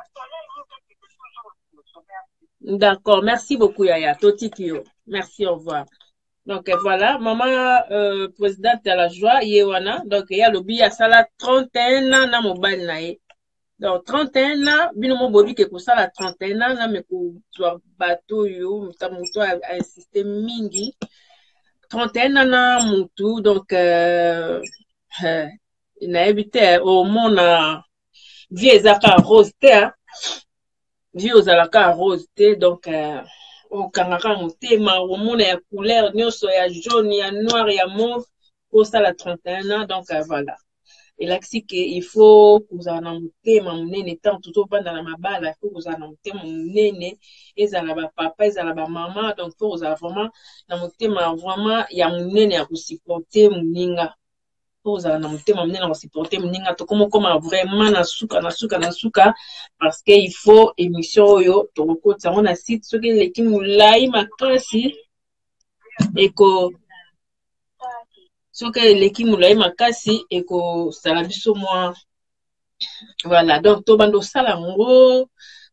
D'accord, merci beaucoup, Yaya, Toti Kyo. Merci, au revoir. Donc, voilà, maman, euh, présidente de la joie, Yewana, donc, il y a le billet à sala trente et un ans, na mobile, nae. Donc, trente et un ans, bino mo bobi ke pour ça la trente et un ans, na me ko soit bateau yo, muta muto a insisté mingi. trente et un ans na mutu, donc, euh, euh, il a évité au monde à vie zaka rose te, vie aux alaka rose te, donc, euh, au kanaka muté, ma au monde ya couleur, nyoso ya jaune, ya noir, ya mauve, pour ça la trente et un ans, donc, euh, voilà. Et là, c'est qu'il faut que vous en monté, mon nene, tant tout au bas dans la mabala, il faut que vous en monté, mon nene, ils ont la papa, ils ont la maman, donc il faut que vous en vraiment, dans monté, vraiment, il y a mon nene à vous supporter, mon ninga. Il faut que vous en monté, mon nene à vous supporter, mon ninga, tout comme, comme vraiment, na souka, na souka, na souka, parce qu'il faut émission, yo, tout le côté, ça, on a site, ce que l'équipe moulaï, ma classe, et que, soki eleki molai makasi ekosala biso mwa voilà donc tobanda osala yango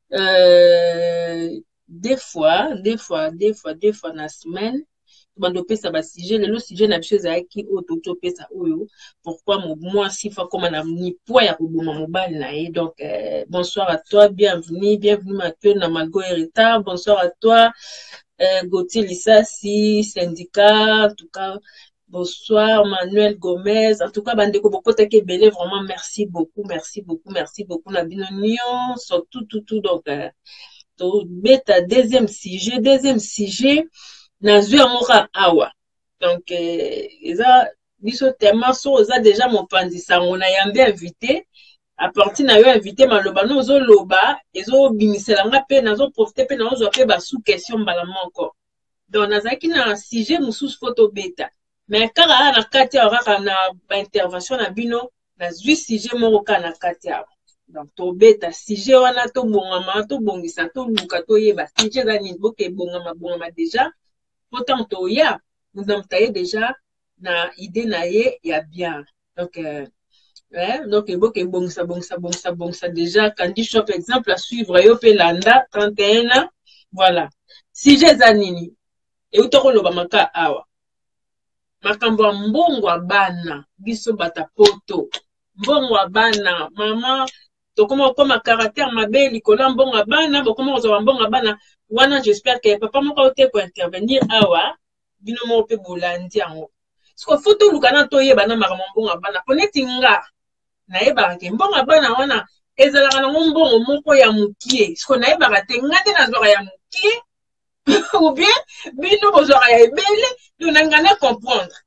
euh, deux fois deux fois deux fois deux fois na semaine tobanda opesa basujet lelo sujet na biso ezalaki oyo toki opesa oyo pourquoi mwasi fa koma na nipwa ya koboma mobali na ye donc euh, bonsoir à toi, bienvenue bienvenue Mathieu na Mago Erita, bonsoir à toi euh, Gauthier Lissassi syndicat en tout cas. Bonsoir Manuel Gomez. En tout cas, bandeko beaucoup teke belé vraiment merci beaucoup, merci beaucoup, merci beaucoup na bino nyon surtout tout tout donc euh, to beta deuxième sujet, deuxième sujet na zui amora awa. Donc euh, eza biso tema so eza déjà mon pandisa on a yambe invité à partir na yo invité maloba no zo loba ezo bimisela nga pe nazo profiter pe nazo pe ba sous question mbala moko. Donc nazaki na sujet mususu photo beta. Mais quand on a kati ya kaka na ba intervention na bino na zui sujet moko ka na kati ya donc to beta sujet wana to bongama to bongisa to luka to yeba sujet za ni boke bongama bongama déjà pourtant to ya nous avons taillé déjà na idée na ye ya bien donc euh, ouais donc boke bongisa bongisa bongisa bongisa déjà Candy Shop exemple à suivre yo pe landa trente et un ans voilà sujet za nini e utoko loba maka awa makambo mbongo abana biso bata poto mbongo abana mama tokoma koma caractère mabe likolo mbongo abana bokoma kozwa mbongo abana wana j'espère que papa moko te ko intervenir awa bino mo pe bolandi yango siko foto lukana to yeba na makambo mbongo abana poneti nga na yeba ke mbongo abana wana ezalaka na mbongo moko ya mukie siko na yeba te ngate na zwa ya mukie ou bien bino bozwa ya ebele yo nangana comprendre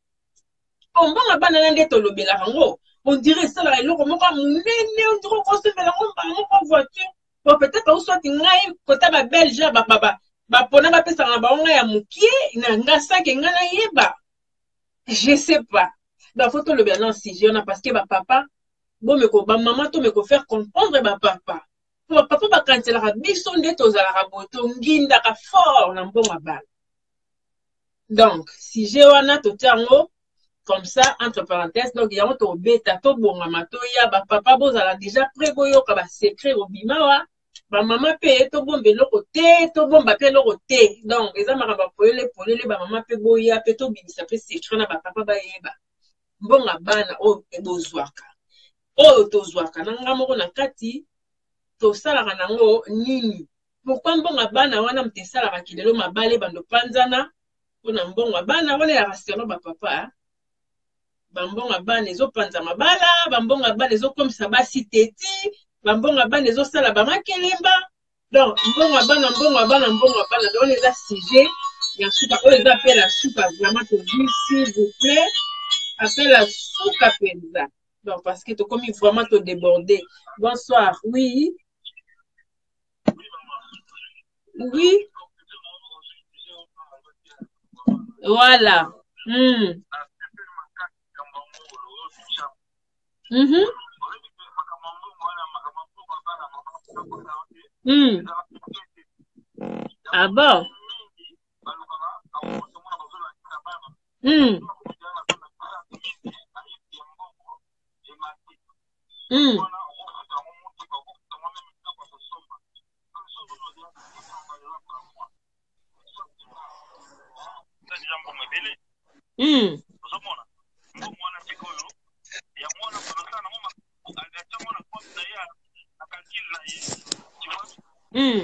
on va bana nande to lobela rango on dirait ça la eloko moko munene on dirait ko se fela ngomba ngomba voiture bon peut-être ou soit ngai kota ba belge ba baba ba pona ba pesa na ba nga ya mukie na ngasa ke ngana yeba je sais pas ba photo lobela non si je na parce que ba papa bon me ko ba maman to me ko faire comprendre ba papa ba papa ba kantela ka biso nde to zala ka boto nginda ka fort na mbonga bana donc si je wana to tango comme ça, entre parenthèses, donc, il y a un bêta, to bongama, to ya, ba papa, bozala déjà prêt, boyo, ka ba secret, au bimawa, ba maman pe, to bombe loko te, to bomba pe loko te. Donc, eza maramba poele, poele, ba maman pe boya, pe to bibisa pe secret, na ba papa ba yeba. Mbonga bana, o, e bozwaka. O, tozwaka, nanga moko na kati, to salaka nango, nini. Pourquoi mbonga bana, wana mte salaka kilelo, mabale, bando panzana, pona mbonga bana, wana ya restaurant ba papa, bambonga bana ezo panza mabala, bambonga bana ezo komisa basi teti, bambonga bana ezo sala ba makelemba. Donc mbonga bana mbonga bana mbonga bana donc les a sujet ya suka o les appelle la suka vraiment to dire s'il vous plaît, appelle la suka penza. Donc parce que to comme vraiment to déborder. Bonsoir. Oui. Oui. Voilà. Hmm. Mhm. Mm. Ah bon? Mm. Mm. Mm. Mm.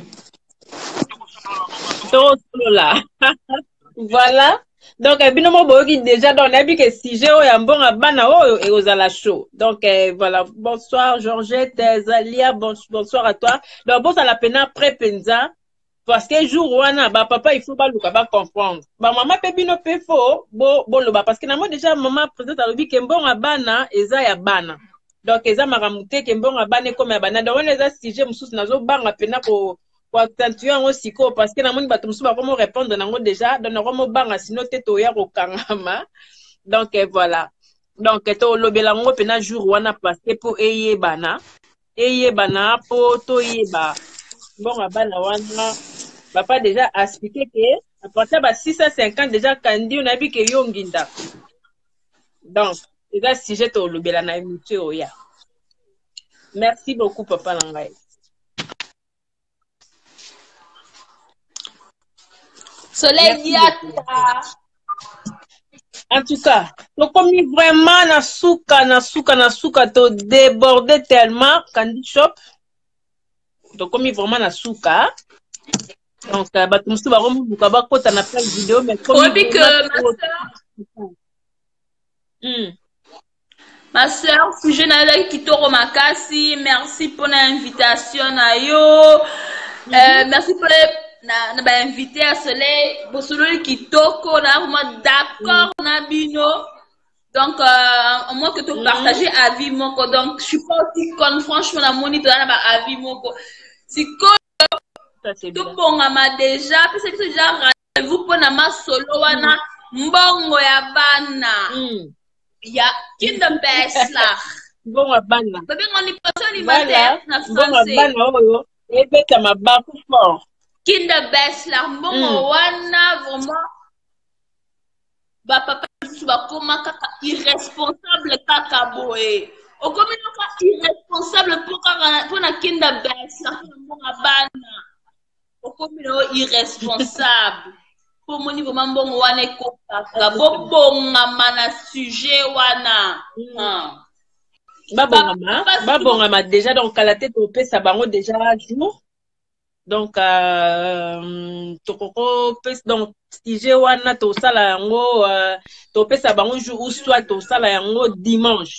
Là. Voilà. Donc, eh, binomo boyoki déjà dans l'habit que si j'ai un bon abana oh et aux ala chaud. Donc, eh, voilà. Bonsoir, Georgette, Zalia, bon, bonsoir à toi. Donc, bon, ça la peine après penza. Parce que jour wana, bah, papa, il faut pas le pas comprendre. Bah, maman, pe bino pe faux, bon, bon, le bah, parce que moi, déjà, maman, présente à l'objet que bon abana, et ça, ya bana. Donc, eza maramute ke bon abane comme abana. Donc, on les a si j'ai moussous nazo banga pena pour pour accentuer en siko parce que na moni bato moussou ba comment répondre nango déjà dans nango banga sino te to ya ko kangama. Donc eh, voilà. Donc to lobela ngo pena jour wana passer pour eye bana. Eye bana po to yeba. Bon abana wana papa déjà expliqué que à partir de six cent cinquante déjà kandi on a vu que yonginda. Donc eza sujet to lobela na mutu oya. Merci beaucoup papa Langai. Soleil Diata. En tout cas, donc comme vraiment na souka na souka na souka to débordé tellement Candy Shop. Donc comme vraiment na souka. Donc bah tout ça va remonter ba kota na plein vidéo mais comme oui que ma sœur hmm. Ma sœur, sujet na Kitoro Makasi, merci pour l'invitation na yo. Mm -hmm. euh, merci pour na na ba invité à Soleil, pour Soleil Kitoko na vraiment d'accord mm -hmm. na bino. Donc euh, moi que tu mm -hmm. partager avis moko donc je suis pas aussi con franchement la moniteur na ba avis moko. Si ko tout bon ma déjà puis c'est déjà rendez-vous pour na ma solo wana mbongo ya bana. Mm. Ya kinda besla bon abana bébé on y passe on y va na français bon abana oyo ebeta mabaku fort kinda besla bon wana vraiment ba papa ba koma kaka irresponsable kaka boé o comme no ka irresponsable pour pour na kinda besla bon abana o comme no irresponsable pour mon niveau mambongo wana ekokaka bobongama na sujet wana babongama babongama déjà donc à la tête opesa bango déjà jour donc euh tokoko pesa donc sujet wana tosala yango topesa bango jour ou soit tosala yango dimanche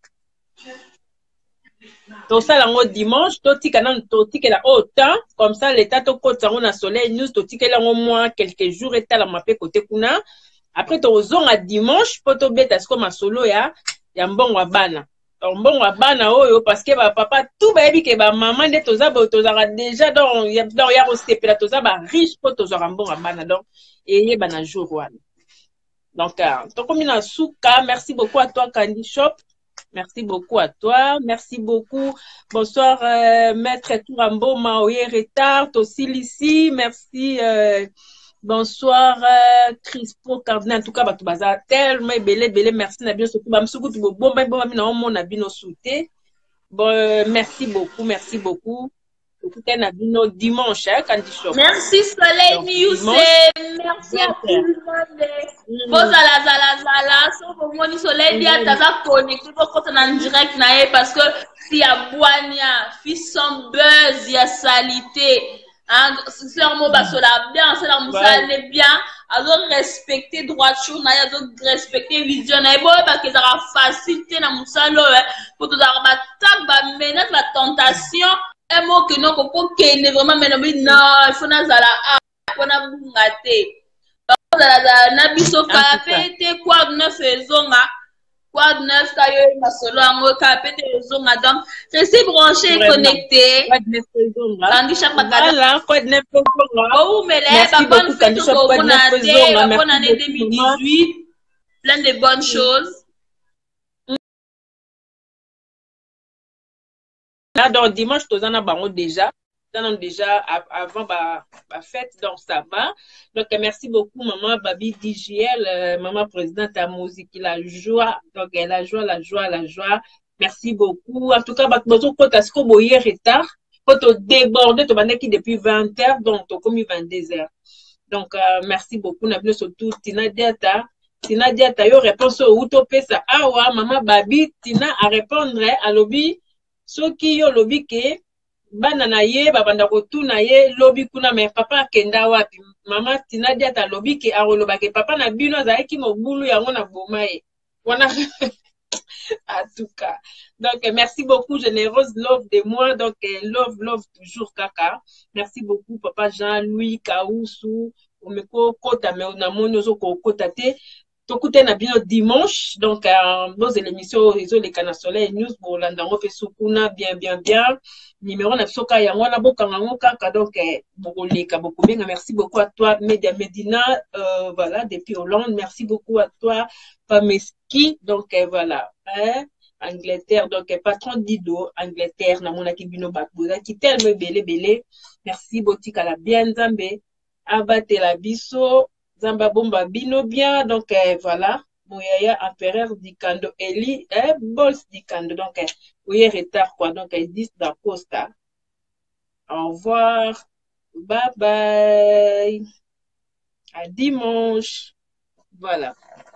tosala yango dimanche totika nanu totikela autant comme ça l'état tokota yango na Soleil News totikela yango moins quelques jours etalama pe côté kuna après tozonga dimanche po tobeta siko masolo ya ya mbongo bana donc mbongo bana oyo parce que ba papa tout bayebi ke ba maman nde toza bo tozaka déjà donc donc ya kosepela toza ba riche po tozaka mbongo bana donc eye bana jour wana donc tokomi na suka. Merci beaucoup à toi Candy Shop. Merci beaucoup à toi. Merci beaucoup. Bonsoir, euh, Maître Tourambo, Maoye Retard, aussi ici. Merci, euh, Bonsoir, euh, Crispo Cardinal. En tout cas, bah, tu vas tellement belé, belé. Merci, Nabino. Surtout, bah, m'soukou, tu bon, bon, bon, bon, bon, mon Nabino souté. Bon, euh, merci beaucoup, merci beaucoup. Écoutez, Nabino dimanche, hein, Candy Shop. Merci, Soleil News. Merci à tout le monde. Vos ala, ala, ala. Sauf au moins, Soleil dit à ta connecté pour qu'on en direct, parce que s'il y a Boania, fils sans buzz, il y a salité. Hein, c'est un mot sur la bien, c'est la moussa est bien, alors respecter droit de chose, alors respecter vision, et bon, parce que ça va faciliter la moussa là, pour tout avoir ma table, ma menace, la tentation, un mot que non, qu'on peut qu'il est vraiment, mais non, il faut n'a zala, ah, qu'on a bougaté. Donc, la nabiso café, t'es quoi, ne faisons, quoi de neuf kayo masolo amour capé de zonga donc restez branché et connecté Candy Shop voilà quoi de neuf oh mais là bonne fête au bon année bonne année deux mille dix-huit plein de bonnes choses là donc dimanche tous en avons déjà déjà avant la fête, donc ça va. Donc, merci beaucoup, maman Babi D J L, euh, maman présidente à musique, la joie, donc la joie, la joie, la joie. Merci beaucoup. En tout cas, bah, nous avons ce qu'on voyait retard, quand on déborde, on a qui depuis vingt heures, donc on a commis vingt-deux heures. Donc, euh, merci beaucoup. Nous surtout Tina Diata. Tina Diata, yo réponse au utopé ça. Ah ouais, maman Babi, Tina à répondre à lobby, ceux qui yo lobby que bana na ye babanda kotuna ye lobi kuna me papa kenda wapi mama Tina Diata lobi ke aroloba ke papa na bino azaki mobulu yango na boma ye wana en tout cas donc merci beaucoup généreuse love de moi donc love love toujours kaka merci beaucoup papa Jean-Louis Kaoussou omeko kota me na moni ozo ko kota te tokute na bino dimanche donc euh, dans l'émission réseau les canaux soleil news pour landango fait sukuna bien bien bien numéro na soka ya ngona bokanga ngokaka donc bokoleka beaucoup bien merci beaucoup à toi Media Medina euh, voilà depuis Hollande merci beaucoup à toi Pameski donc euh, voilà hein Angleterre donc euh, patron d'Ido Angleterre na mona kibino bakboza ki tellement belé belé merci botika la bien Nzambe abatela biso Zamba bomba bino bien donc euh, voilà Mouyaya empereur Dikando Eli eh boss Dikando donc euh, oui retard quoi donc ils disent da Costa au revoir bye bye à dimanche voilà.